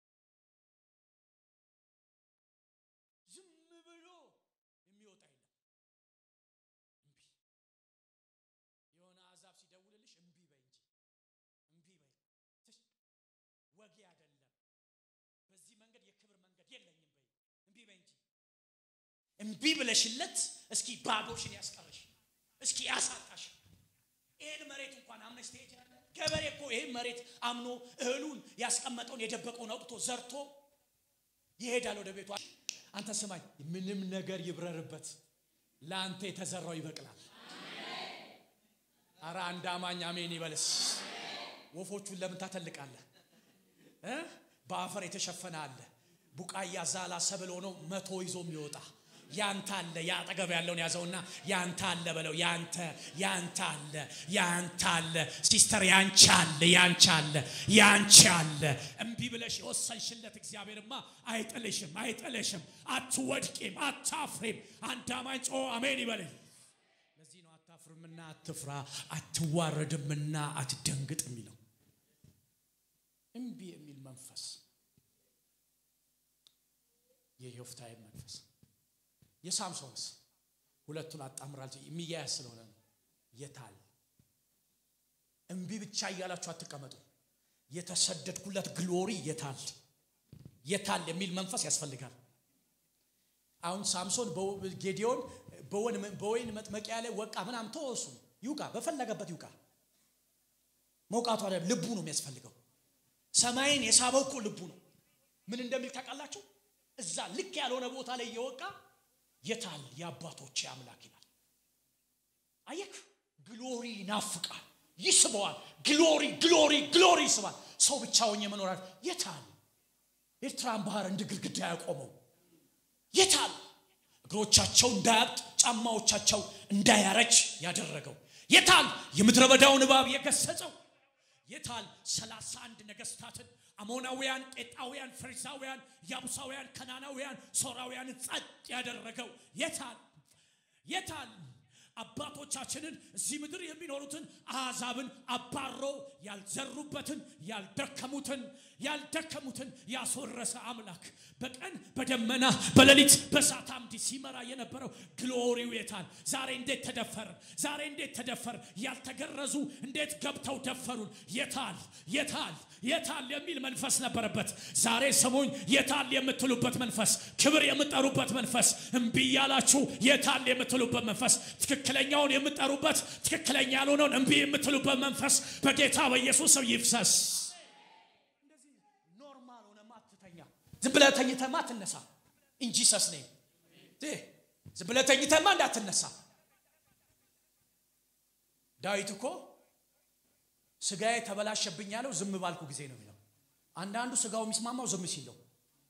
B: ዝም ብሎ የሚወጣ የለም እምቢ የሆነ አዛብ ሲደውልልሽ እምቢ በይ እንጂ እምቢ በይ ወጊ አይደለም በዚህ መንገድ የክብር መንገድ የለኝም በይ እምቢ በይ እንጂ እምቢ ብለሽለት እስኪ ባዶሽን ያስቀርሽ እስኪ ያሳጣሽ ይሄን መሬት እንኳን አምነሽ ትሄጃለሽ ገበሬ እኮ ይሄን መሬት አምኖ እህሉን ያስቀመጠውን የደበቀውን አውጥቶ ዘርቶ ይሄዳል ወደ ቤቱ አንተ ስማኝ ምንም ነገር ይብረርበት ላንተ የተዘራው ይበቅላል አሜን አረ አንድ አማኝ አሜን ይበልስ ወፎቹን ለምን ታተልቃለህ በአፈር የተሸፈነ አለ ቡቃያ ዛላ ሰብል ሆኖ 100 ይዞ የሚወጣ ያንተ አለ ያጠገብ ያለውን ያዘውና ያንተ አለ በለው ያንተ አለ ሲስተር ያንቺ አለ እምቢ ብለሽ ወሰንሽለት እግዚአብሔርማ አይጥልሽም አትወድቂም አታፍሪም አንድ አማን ጮህ አሜን ይበለኝ ለዚህ ነው አታፍርምና አትፍራ አትዋረድምና አትደንግጥ የሚለው እምቢ የሚል መንፈስ የዮፍታሔ መንፈስ የሳምሶንስ ሁለቱን አጣምራል የሚያያዝ ስለሆነ የታል እምቢ ብቻ እያላችሁ አትቀመጡ የተሰደድኩለት ግሎሪ የታል የሚል መንፈስ ያስፈልጋል አሁን ሳምሶን ጌዲዮን በወይን መጥመቂያ ላይ ወቃ ምናም ተወሱ ይውቃ በፈለገበት ይውቃ መውቃቱ አይደለም ልቡ ነው የሚያስፈልገው ሰማይን የሳበው እኮ ልቡ ነው ምን እንደሚል ታውቃላችሁ እዛ ልክ ያልሆነ ቦታ ላይ የወቃ የታል ያባቶች አምላክ ይላል አየክ ግሎሪ ናፍቃል ይስበዋል ግሎሪ ይስባል ሰው ብቻውን የመኖር የታል ኤርትራን ባህር እንደ ግድግዳ ያቆመው የታል እግሮቻቸው እንዳያብጥ ጫማዎቻቸው እንዳያረጅ ያደረገው የታል የምድረ በዳውን እባብ የገሰጸው የታል 31 ነገስታትን አሞናውያን ቄጣውያን ፍሪዛውያን ያቡሳውያን ከናናውያን ሶራውያን ጸጥ ያደረገው የታል አባቶቻችንን እዚህ ምድር የሚኖሩትን አሕዛብን አባሮ ያልዘሩበትን ያልደከሙትን ያስወረሰ አምላክ በቀን በደመና በሌሊት በእሳት አምድ ሲመራ የነበረው ግሎሪው የታል? ዛሬ እንዴት ተደፈር? ያልተገረዙ እንዴት ገብተው ደፈሩን? የታል የሚል መንፈስ ነበረበት። ዛሬ ሰሞን የታል የምትሉበት መንፈስ፣ ክብር የምትጠሩበት መንፈስ፣ እምቢ ያላችሁ የታል የምትሉበት መንፈስ፣ ትክክለኛውን የምትጠሩበት ትክክለኛ ያልሆነውን እምቢ የምትሉበት መንፈስ በጌታ በኢየሱስ ስም ይፍሰስ።
A: እንደዚህ ኖርማል ሆነማ አትተኛ። ዝም ብለህ ተኝተማ አትነሳ። in Jesus name ዝም ብለህ ተኝተማ እንዳትነሳ። ዳዊት እኮ ስጋዬ ተበላሸብኝ ያለው ዝም ባልኩ ጊዜ ነው የሚለው። አንዳንዱ ስጋው የሚስማማው ዝም ሲል ነው።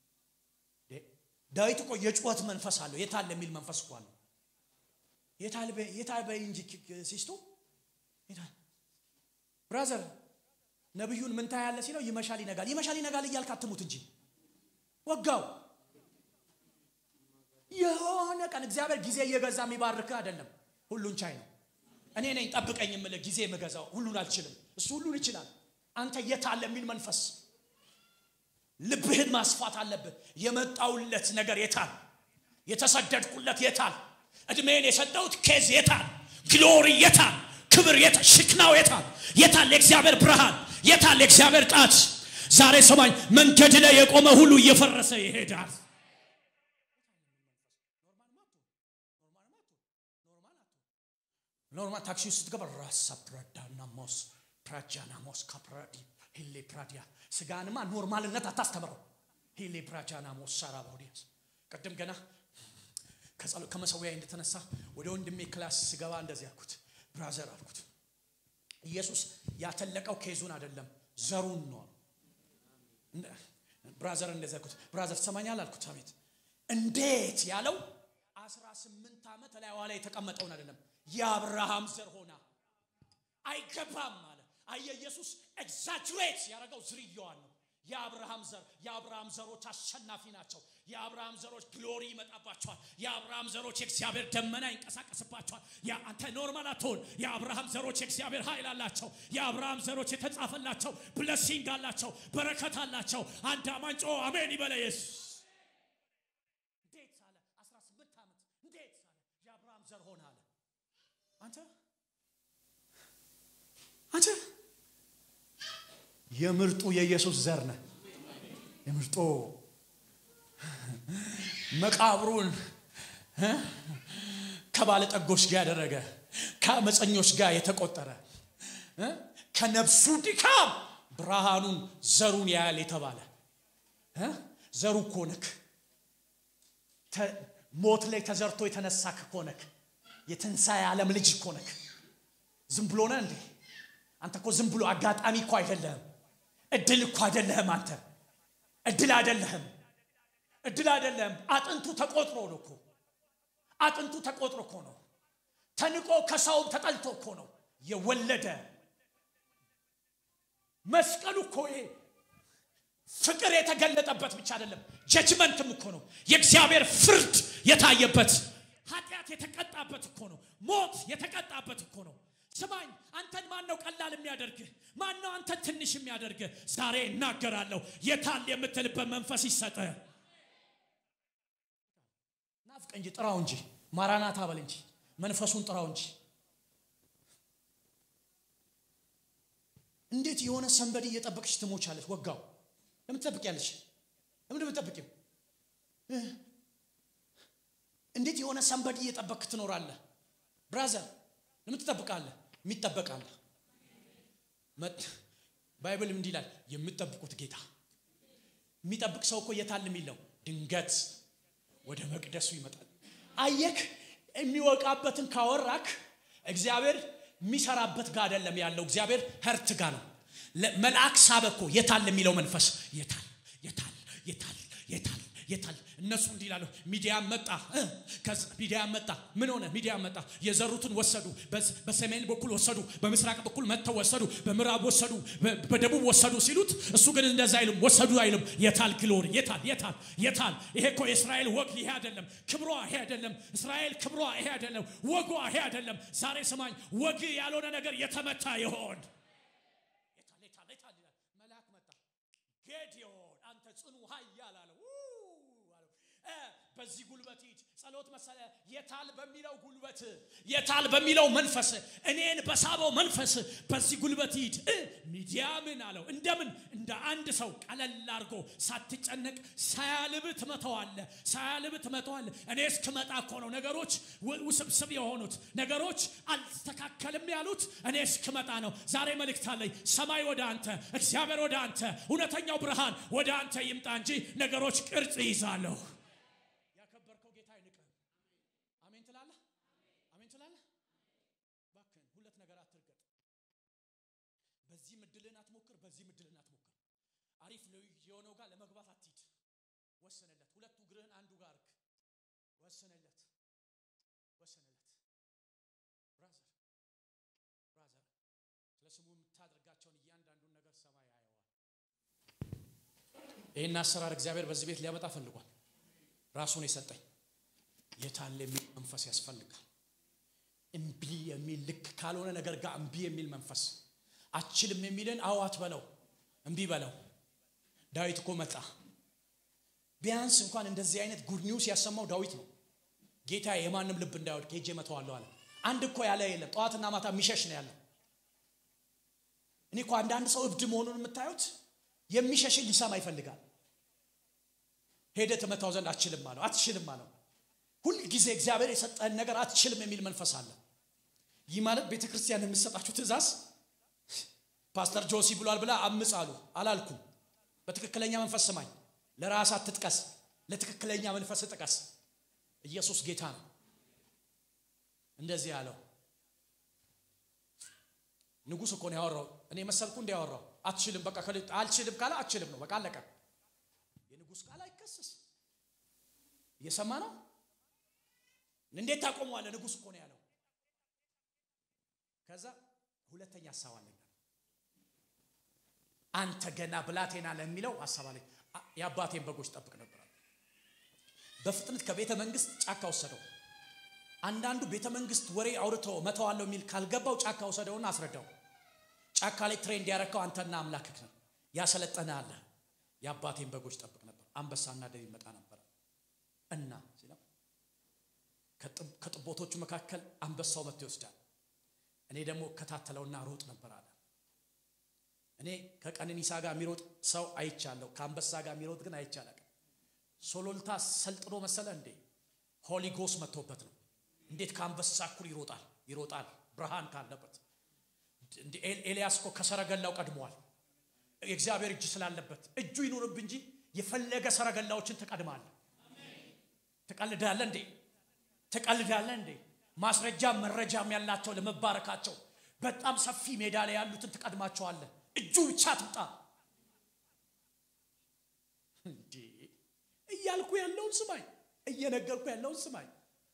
A: ዳዊት እኮ የጩኸት መንፈስ አለው። የታል የሚል መንፈስ እኮ አለው። የታል በእንጂ ሲስቱ የታል ብራዘር ነብዩን ምን ታያለ ሲለው ይመሻል ይነጋል እያልክ አትሙት እንጂ ወጋው። የሆነ ቀን እግዚአብሔር ጊዜ እየገዛ የሚባርክ አይደለም። ሁሉን ቻይ ነው። እኔ ነኝ ጠብቀኝ የምልህ ጊዜ የምገዛው። ሁሉን አልችልም፣ እሱ ሁሉን ይችላል። አንተ የታል የሚል መንፈስ ልብህን ማስፋት አለብህ። የመጣውለት ነገር የታል? የተሰደድኩለት የታል? እድሜን የሰጠሁት ኬዝ የታል? ግሎሪ የታል? ክብር የታል? ሽክናው የታል? የእግዚአብሔር ብርሃን የታል? የእግዚአብሔር ጣት ዛሬ ሰማኝ። መንገድ ላይ የቆመ ሁሉ እየፈረሰ ይሄዳል። ኖርማል ታክሲ ውስጥ ገባ ራሳ ፕራዳናሞስ ፕራጃናሞስ ካፕራዲ ሂሌ ፕራዲያ ስጋንማ ኖርማልነት አታስተምረው። ሂሌ ፕራጃናሞስ ሳራቦዲያስ ቀደም ገና ከመሰዊያ እንደተነሳ ወደ ወንድሜ ክላስ ስገባ እንደዚህ አልኩት። ብራዘር አልኩት ኢየሱስ ያተለቀው ኬዙን አይደለም ዘሩን ነው። ብራዘር እንደዚህ አልኩት። ብራዘር ሰማኛል አልኩት። አሜት እንዴት ያለው 18 ዓመት ላይ ዋላ የተቀመጠውን አይደለም የአብርሃም ዘር ሆና አይገባም ማለት አየ ኢየሱስ ኤግዛጅሬት ያረጋው ዝርያዋን ነው። የአብርሃም ዘሮች አሸናፊ ናቸው። የአብርሃም ዘሮች ግሎሪ ይመጣባቸዋል። የአብርሃም ዘሮች እግዚአብሔር ደመና ይንቀሳቀስባቸዋል። አንተ ኖርማል አትሆን። የአብርሃም ዘሮች እግዚአብሔር ኃይል አላቸው። የአብርሃም ዘሮች የተጻፈላቸው ብለሲንግ አላቸው፣ በረከት አላቸው። አንድ አማንጮ አሜን ይበለየስ። እንዴት ሳለ 18 ዓመት እንዴት ሳለ የአብርሃም ዘር ሆነ አለ። አንተ የምርጡ የኢየሱስ ዘር ነህ። የምርጡ መቃብሩን ከባለጠጎች ጋር ያደረገ ከአመፀኞች ጋር የተቆጠረ ከነፍሱ ድካም ብርሃኑን ዘሩን ያያል የተባለ ዘሩ ኮነክ ሞት ላይ ተዘርቶ የተነሳክ ኮነክ የትንሣኤ ዓለም ልጅ ኮነክ። ዝም ብሎ ነው እንዴ? አንተ እኮ ዝም ብሎ አጋጣሚ እኮ አይደለም። እድል እኮ አይደለም። አንተ እድል አይደለም። አጥንቱ ተቆጥሮ ነው እኮ። አጥንቱ ተቆጥሮ እኮ ነው። ተንቆ ከሰው ተጠልቶ እኮ ነው የወለደ። መስቀሉ እኮ ፍቅር የተገለጠበት ብቻ አይደለም፣ ጀጅመንትም እኮ ነው። የእግዚአብሔር ፍርድ የታየበት፣ ኃጢአት የተቀጣበት እኮ ነው። ሞት የተቀጣበት እኮ ነው። ስማኝ፣ አንተን ማን ነው ቀላል የሚያደርግህ? ማን ነው አንተን ትንሽ የሚያደርግህ? ዛሬ እናገራለሁ፣ የታል የምትልበት መንፈስ ይሰጠ። ናፍቅ እንጂ ጥራው እንጂ ማራናታ በል እንጂ መንፈሱን ጥራው እንጂ። እንዴት የሆነ ሰንበዲ እየጠበቅሽ ትሞቻለሽ? ወጋው። ለምን ትጠብቂያለሽ? ለምን ትጠብቂው? እንዴት የሆነ ሰንበዲ እየጠበቅክ ትኖራለህ? ብራዘር ለምን ትጠብቃለህ? የሚጠበቃለህ ባይብል እንዲህ ይላል፣ የምትጠብቁት ጌታ። የሚጠብቅ ሰው እኮ የታል የሚለው ድንገት ወደ መቅደሱ ይመጣል። አየክ፣ የሚወቃበትን ካወራክ እግዚአብሔር የሚሰራበት ጋር አይደለም ያለው፣ እግዚአብሔር ሀርት ጋር ነው። መልአክ ሳበኮ የታል የሚለው መንፈስ የታል
B: እነሱ እንዲላሉ ሚዲያም መጣ ምን ሆነ ሚዲያም መጣ የዘሩትን ወሰዱ በሰሜን በኩል ወሰዱ በምስራቅ በኩል መተው ወሰዱ በምዕራብ ወሰዱ በደቡብ ወሰዱ ሲሉት እሱ ግን እንደዛ አይልም ወሰዱ አይልም የታል ግሎሪ የታል ይሄ እኮ የእስራኤል ወግ ይሄ አይደለም ክብሯ ይሄ አይደለም እስራኤል ክብሯ ይሄ አይደለም ወጓ ይሄ አይደለም ዛሬ ሰማኝ ወግ ያልሆነ ነገር የተመታ ይሆን የታል መልአክ መጣ ጌዲዮን አንተ ጽኑ ኃያል አለው በዚህ ጉልበት ሂድ ጸሎት መሰለ የታል በሚለው ጉልበት የታል በሚለው መንፈስ እኔን በሳበው መንፈስ በዚህ ጉልበት ሂድ ሚዲያምን አለው እንደምን እንደ አንድ ሰው ቀለል አድርጎ ሳትጨነቅ ሳያልብ ትመታዋለህ እኔ እስክመጣ እኮ ነው ነገሮች ውስብስብ የሆኑት ነገሮች አልተካከልም ያሉት እኔ እስክመጣ ነው ዛሬ መልእክት አለኝ ሰማይ ወደ አንተ እግዚአብሔር ወደ አንተ እውነተኛው ብርሃን ወደ አንተ ይምጣ እንጂ ነገሮች ቅርጽ ይይዛሉ በዚህ ምድልን አትሞክር አሪፍ የሆነው ጋር ለመግባት አትሂድ ወሰነለት ሁለቱ ግርህን አንዱ ጋር አርክ ወሰነለት ብራዘር ስለስሙ የምታደርጋቸውን እያንዳንዱን ነገር ሰማይ ያየዋል ይሄን አሰራር እግዚአብሔር በዚህ ቤት ሊያመጣ ፈልጓል ራሱን የሰጠኝ የታለ መንፈስ ያስፈልጋል እምቢ የሚል ልክ ካልሆነ ነገር ጋር እምቢ የሚል መንፈስ አችልም የሚልን አዋት በለው እምቢ በለው ዳዊት እኮ መጣ ቢያንስ እንኳን እንደዚህ አይነት ጉድ ኒውስ ያሰማው ዳዊት ነው ጌታ የማንም ልብ እንዳይወድቅ ሄጄ መተዋለሁ አለ አንድ እኮ ያለ የለም ጧትና ማታ ሚሸሽ ነው ያለው እኔ እኮ አንድ ሰው እብድ መሆኑን የምታዩት የሚሸሽ ሊሰማ ይፈልጋል ሄደ ተመታው ዘንድ አትችልም አለው ሁሉ ጊዜ እግዚአብሔር የሰጠን ነገር አትችልም የሚል መንፈስ አለ ይህ ማለት ቤተክርስቲያን የምትሰጣችሁ ትእዛዝ ፓስተር ጆሲ ብሏል ብላ አምጻሉ አላልኩም በትክክለኛ መንፈስ ሰማኝ ለራስ አትጥቀስ ለትክክለኛ መንፈስ ተጥቀስ ኢየሱስ ጌታ ነው እንደዚህ ያለው ንጉስ እኮ ነው ያወራው እኔ መሰልኩ እንዲያወራው አትችልም በቃ አልችልም ካለ አትችልም ነው በቃ አለቀ የንጉስ ቃል አይከሰስ እየሰማ ነው እንዴት ታቆመዋለህ ንጉስ እኮ ነው ያለው ከዛ ሁለተኛ ሐሳብ አንተ ገና ብላቴና ለሚለው ሐሳብ አለኝ ያባቴን በጎች ጠብቅ ነበር በፍጥነት ከቤተ መንግስት ጫካ ወሰደው አንዳንዱ ቤተ መንግስት ወሬ አውርቶ መተዋለው ሚል ካልገባው ጫካ ወሰደውና አስረዳው ጫካ ላይ ትሬንድ ያረከው አንተና አምላክህ ነው ያሰለጠነ አለ ያባቴን በጎች ጠብቅ ነበር አንበሳና ደብ ይመጣ ነበር እና ሲለው ከጥቦቶቹ መካከል አንበሳው መጥቶ ይወስዳል እኔ ደግሞ ከታተለውና ሮጥ ነበር አለ እኔ ከቀነኒሳ ጋር የሚሮጥ ሰው አይቻለሁ ከአንበሳ ጋር የሚሮጥ ግን አይቻለሁ ሶሎልታ ሰልጥኖ መሰለ እንዴ ሆሊ ጎስ መጥቶበት ነው እንዴት ከአንበሳ እኩል ይሮጣል ብርሃን ካለበት እንዴ ኤልያስ እኮ ከሰረገላው ቀድሟል የእግዚአብሔር እጅ ስላለበት እጁ ይኖርብ እንጂ የፈለገ ሰረገላዎችን ተቀድማለህ ተቀልዳለህ እንዴ ማስረጃ መረጃም ያላቸው ለመባረካቸው በጣም ሰፊ ሜዳ ላይ ያሉትን ተቀድማቸዋለህ እጁ ብቻ ትምጣ እንዴ እያልኩ ያለውን ስማኝ እየነገርኩ ያለውን ስማኝ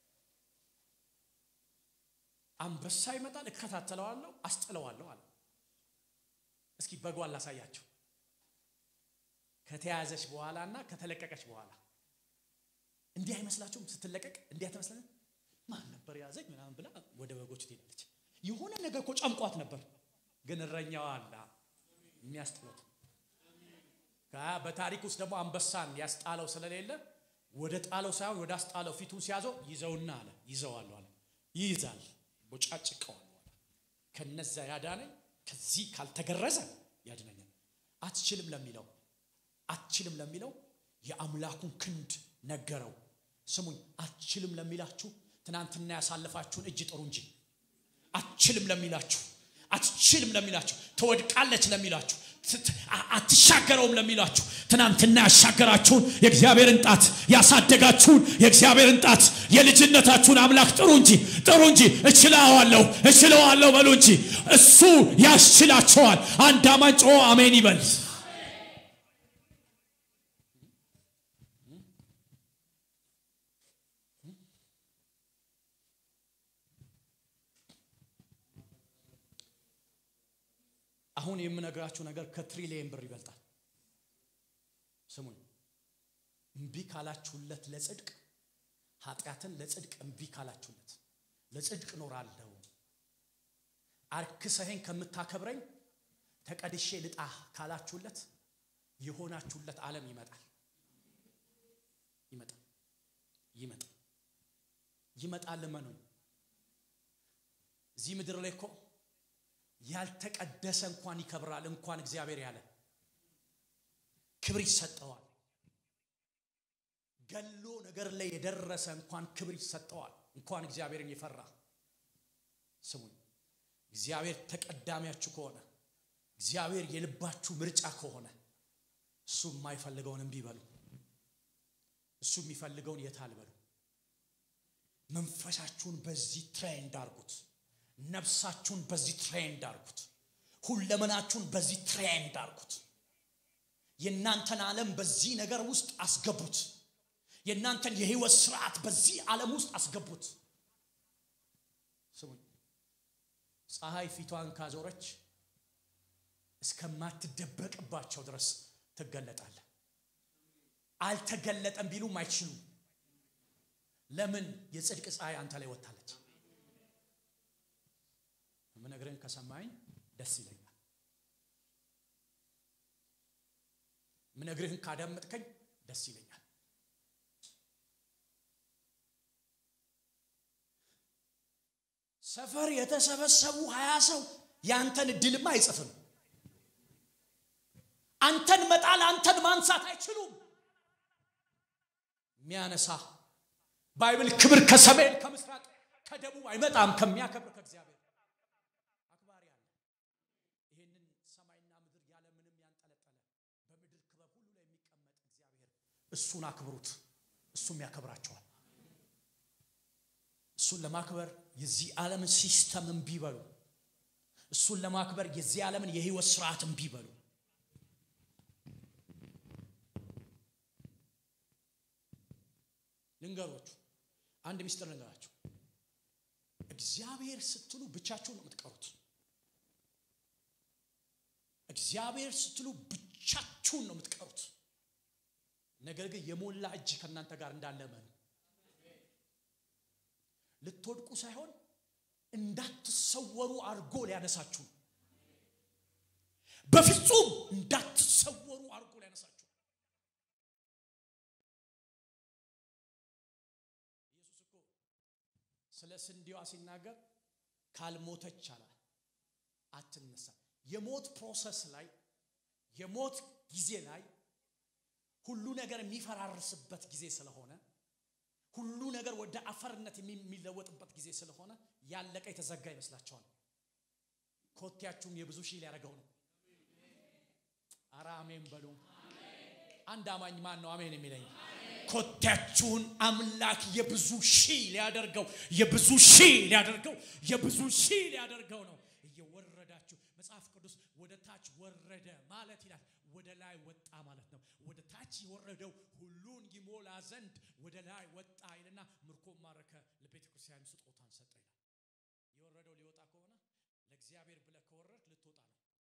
B: አንበሳ ይመጣል እከታተለዋለሁ አስጥለዋለሁ አለ እስኪ በጓላ ሳያቸው ከተያዘች በኋላና ከተለቀቀች በኋላ እንዲህ አይመስላችሁም ስትለቀቅ እንዲህ አትመስልም ማን ነበር ያዘኝ ምናምን ብላ ወደ በጎች ትሄዳለች የሆነ ነገር እኮ ጨምቋት ነበር ግን እረኛው አለ የሚያስጥለው በታሪክ ውስጥ ደግሞ አንበሳን ያስጣለው ስለሌለ ወደ ጣለው ሳይሆን ወደ አስጣለው ፊቱን ሲያዘው ይዘዋል ይይዛል ቦጫጭቀዋል ከነዛ ያዳነኝ ከዚህ ካልተገረዘ ያድነኛል አትችልም ለሚለው የአምላኩን ክንድ ነገረው ስሙኝ አትችልም ለሚላችሁ ትናንትና ያሳለፋችሁን እጅ ጥሩ እንጂ አትችልም ለሚላችሁ ተወድቃለች ለሚላችሁ አትሻገረውም ለሚላችሁ ትናንትና ያሻገራችሁን የእግዚአብሔርን ጣት ያሳደጋችሁን የእግዚአብሔርን ጣት የልጅነታችሁን አምላክ ጥሩ እንጂ እችለዋለሁ በሉ እንጂ እሱ ያስችላችኋል አንድ አማንጮ አሜን ይበል
A: አሁን የምነግራችሁ ነገር ከትሪሊየን ብር ይበልጣል ስሙኝ እምቢ ካላችሁለት ለጽድቅ ኃጢያትን ለጽድቅ እምቢ ካላችሁለት ለጽድቅ ኖራለሁ አርክሰህን ከምታከብረኝ ተቀድሼ ልጣ ካላችሁለት የሆናችሁለት ዓለም ይመጣል ለማኑ እዚህ ምድር ላይ እኮ ያልተቀደሰ እንኳን ይከብራል እንኳን እግዚአብሔር ያለ ክብር ይሰጠዋል ገሎ ነገር ላይ የደረሰ እንኳን ክብር ይሰጠዋል እንኳን እግዚአብሔርን ይፈራ ስሙኝ እግዚአብሔር ተቀዳሚያችሁ ከሆነ እግዚአብሔር የልባችሁ ምርጫ ከሆነ እሱ የማይፈልገውን እንቢ በሉ እሱ የሚፈልገውን የታል በሉ መንፈሳችሁን በዚህ ትሬንድ አርጉት ነፍሳችሁን በዚህ ትሬንድ አርጉት ሁለመናችሁን በዚህ ትሬንድ አርጉት የናንተን ዓለም በዚህ ነገር ውስጥ አስገቡት የናንተን የህይወት ስርዓት በዚህ ዓለም ውስጥ አስገቡት ስሙኝ ፀሐይ ፊቷን ካዞረች እስከማትደበቅባቸው ድረስ ትገለጣለ አልተገለጠም ቢሉም አይችሉም ለምን የጽድቅ ፀሐይ አንተ ላይ ወጣለች ምንነግረን ከሰማኝ ደስ ይለኛል ምንነግረን ካዳመጥከኝ ደስ ይለኛል ሰፈር የተሰበሰቡ 20 ሰው ያንተን ድልማ አይጽፍም አንተን መጣል አንተን ማንሳት አይችሉም ሚያነሳ ባይብል ክብር ከሰሜን ከምስራቅ ከደቡብ አይመጣም ከሚያከብር ከእግዚአብሔር አክባሪ አለ ይሄንን ሰማይና ምድር ያለ ምንም ያንጠለጠለ በምድር ክበብ ሁሉ ላይ የሚቀመጥ እግዚአብሔር እሱን አክብሩት እሱም ያከብራቸዋል እሱን ለማክበር የዚህ ዓለም ሲስተም እንቢበሉ እሱን ለማክበር የዚህ ዓለምን የህይወት ስርዓት እንቢበሉ ልንገሮቹ አንድ ሚስጥር ልንገራችሁ እግዚአብሔር ስትሉ ብቻችሁን ነው የምትቀሩት እግዚአብሔር ስትሉ ብቻችሁን ነው የምትቀሩት ነገር ግን የሞላ እጅ ከናንተ ጋር እንዳለ ማን ልትወድቁ ሳይሆን እንዳትሰወሩ አርጎ ሊያነሳችሁ በፍጹም እንዳትሰወሩ አርጎ ሊያነሳችሁ ኢየሱስ እኮ ስለ ስንዴዋ ሲናገር ካልሞተች አለ አትነሳ የሞት ፕሮሰስ ላይ የሞት ጊዜ ላይ ሁሉ ነገር የሚፈራርስበት ጊዜ ስለሆነ ሁሉ ነገር ወደ አፈርነት የሚለወጥበት ጊዜ ስለሆነ ያለቀ የተዘጋ ይመስላችኋል ኮቴያችሁን የብዙ ሺህ ሊያረጋው ነው አሜን በሉ አንድ አማኝ ማን ነው አሜን የሚለኝ ኮቴያችሁን አምላክ የብዙ ሺህ ሊያደርገው ነው እየወረዳችሁ መጽሐፍ ቅዱስ ወደ ታች ወረደ ማለት ይላል ወደ ላይ ወጣ ማለት ነው ወደ ታች የወረደው ሁሉን ይሞላ ዘንድ ወደ ላይ ወጣ ይልና ምርኮ ማረከ ለቤተ ክርስቲያን ስጦታን ሰጠ ይላል የወረደው ሊወጣ ከሆነ ለእግዚአብሔር ብለህ ከወረድክ ልትወጣ ነው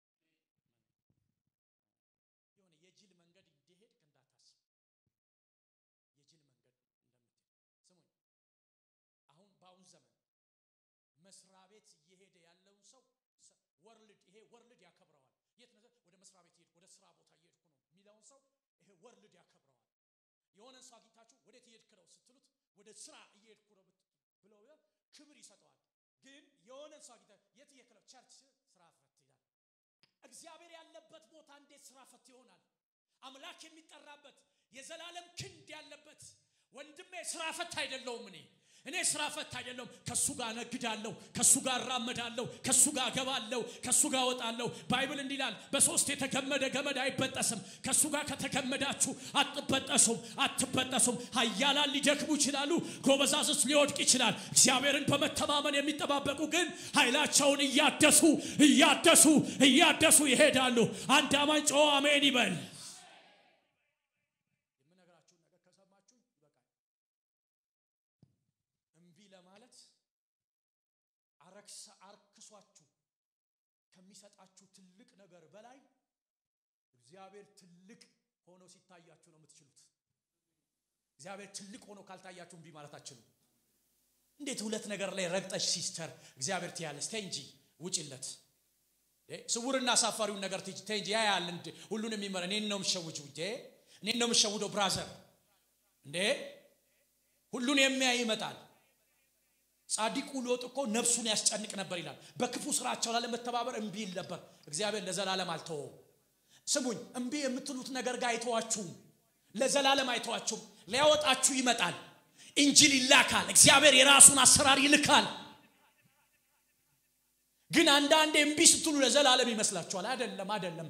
A: የሆነ የጅል መንገድ እንዲሄድ እንዳታስብ የጅል መንገድ እንደምትሄድ ስሙኝ አሁን ባውን ዘመን መስራ ቤት እየሄደ ያለው ሰው ወርልድ ያከብረዋል የት ነው ወደ መስራ ቤት ይሄድ ወደ ስራ ቦታ ይሄድኩ ነው ሚላውን ሰው ይሄ ወርልድ ያከብረዋል የሆነ ሰው አግኝታችሁ ወዴት ይሄድክ ነው ስትሉት ወደ ስራ ይሄድኩ ነው ብለው ክብር ይሰጠዋል ግን የሆነ ሰው አግኝታ የት ይሄድክ ቸርች ስራ ፈት ይላል እግዚአብሔር ያለበት ቦታ እንዴት ስራ ፈት ይሆናል አምላክ የሚጠራበት የዘላለም ክንድ ያለበት ወንድሜ ስራ ፈት አይደለም እኔ ስራ ፈት አይደለም ከሱ ጋር ነግዳለሁ ከሱ ጋር ራመዳለሁ ከሱ ጋር ገባለሁ ከሱ ጋር ወጣለሁ ባይብል እንዲላል በሶስት የተገመደ ገመድ አይበጠስም ከሱ ጋር ከተገመዳችሁ አትበጠሱም ኃያላን ሊደክሙ ይችላሉ ጎበዛዝስ ሊወድቅ ይችላል እግዚአብሔርን በመተማመን የሚጠባበቁ ግን ኃይላቸውን እያደሱ ይሄዳሉ አንድ አማኝ ጮህ አሜን ይበል ከሚሰጣችሁ ትልቅ ነገር በላይ እግዚአብሔር ትልቅ ሆኖ ሲታያችሁ ነው የምትችሉት እግዚአብሔር ትልቅ ሆኖ ካልታያችሁ እንቢ ማለታችሁ እንዴት ሁለት ነገር ላይ ረግጠሽ ሲስተር እግዚአብሔር ትያለሽ ተንጂ ውጪለት ስውርና ሳፋሪውን ነገር ተንጂ ያያል እንዴ ሁሉንም የሚመረ እኔን ነው የምሸውጂው እንዴ እኔን ነው የምሸውደው ብራዘር እንዴ ሁሉን የሚያይ ይመጣል ጻድቁ ሎጥ እኮ ነፍሱን ያስጨንቅ ነበር ይላል በክፉ ስራቸው ላይ ለመተባበር እንቢ ይል ነበር እግዚአብሔር ለዘላለም አልተወው ስሙኝ እንቢ የምትሉት ነገር ጋር አይተዋችሁ ለዘላለም አይተዋችሁ ሊያወጣችሁ ይመጣል ኢንጂል ይላካል እግዚአብሔር የራሱን አሰራር ይልካል ግን አንዳንዴ እንቢ ስትሉ ለዘላለም ይመስላችኋል አይደለም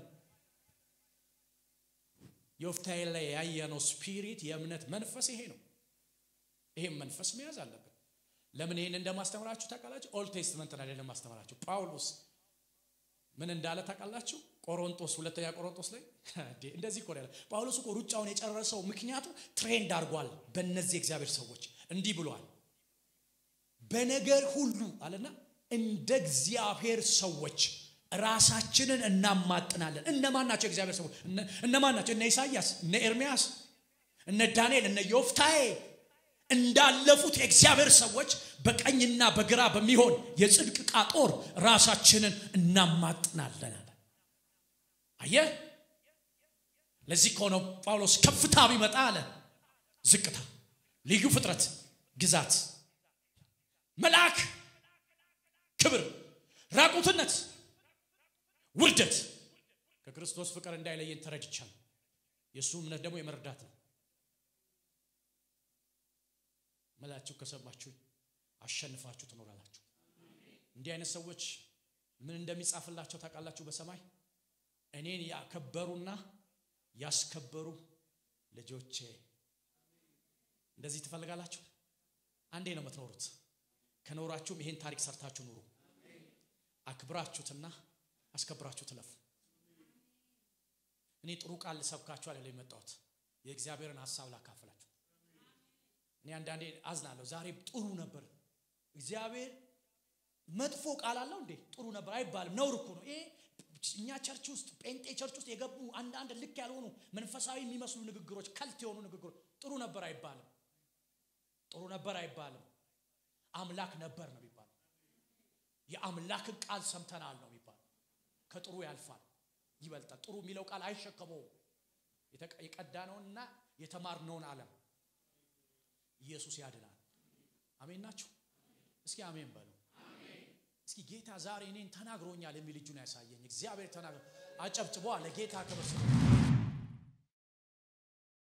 A: ዮፍታሔ ላይ ያየነው ስፒሪት የእምነት መንፈስ ይሄ ነው ይሄም መንፈስ መያዝ አለበት ለምን ይሄን እንደማስተምራችሁ ታውቃላችሁ ኦልድ ቴስተመንት ላይ አይደለም ማስተምራችሁ ጳውሎስ ምን እንዳለ ታውቃላችሁ ቆሮንቶስ ሁለተኛ ቆሮንቶስ ላይ እንደዚህ እኮ ያለ ጳውሎስ እኮ ሩጫውን የጨረሰው ምክንያቱ ትሬንድ አድርጓል በእነዚህ እግዚአብሔር ሰዎች እንዲህ ብሏል በነገር ሁሉ አለና እንደ እግዚአብሔር ሰዎች ራሳችንን እናማጥናለን እነማን ናቸው እግዚአብሔር ሰዎች እነማን ናቸው እነ ኢሳይያስ እነ ኤርሚያስ እነ ዳንኤል እነ ዮፍታሔ እንዳለፉት የእግዚአብሔር ሰዎች በቀኝና በግራ በሚሆን የጽድቅ ቃጦር ራሳችንን እናማጥናለን አየ ለዚህ ኮኖ ጳውሎስ ከፍታ ቢመጣ አለ ዝቅታ ልዩ ፍጥረት ግዛት መልአክ ክብር ራቁትነት ውርደት ከክርስቶስ ፍቅር እንዳይለየን ተረድቻለሁ የሱ እምነት ደግሞ የመረዳት ነው መላእክቱ ከሰማችሁ አሸንፋችሁ ትኖራላችሁ እንዲህ አይነት ሰዎች ምን እንደሚጻፍላቸው ታውቃላችሁ በሰማይ እኔን ያከበሩና ያስከበሩ ልጆቼ እንደዚህ ትፈልጋላችሁ አንዴ ነው የምትኖሩት ከኖራችሁም ይሄን ታሪክ ሰርታችሁ ኑሩ አክብራችሁትና አስከብራችሁ ትለፉ እኔ ጥሩ ቃል ሰብካችሁ አይደለም የመጣሁት የእግዚአብሔርን ሐሳብ ላካፍላችሁ እኔ አንዳንዴ አዝናለሁ ዛሬ ጥሩ ነበር እግዚአብሔር መጥፎ ቃል አለው እንዴ ጥሩ ነበር አይባልም ነውር እኮ ነው ይሄ እኛ ቸርች ውስጥ ጴንጤ ቸርች ውስጥ የገቡ አንድ ልክ ያልሆኑ መንፈሳዊ የሚመስሉ ንግግሮች ከልት የሆኑ ንግግሮች ጥሩ ነበር አይባልም አምላክ ነበር ነው የሚባለው የአምላክን ቃል ሰምተናል ነው የሚባለው ከጥሩ ያልፋል ይበልጣል ጥሩ የሚለው ቃል አይሸከመው የቀዳነውና የተማርነውን ዓለም ኢየሱስ ያድናል አሜን ናችሁ እስኪ አሜን በሉ አሜን እስኪ ጌታ ዛሬ እኔን ተናግሮኛል የሚል እጁን ያሳየኝ እግዚአብሔር ተናግሮ አጨብጭቦ ለጌታ ክብር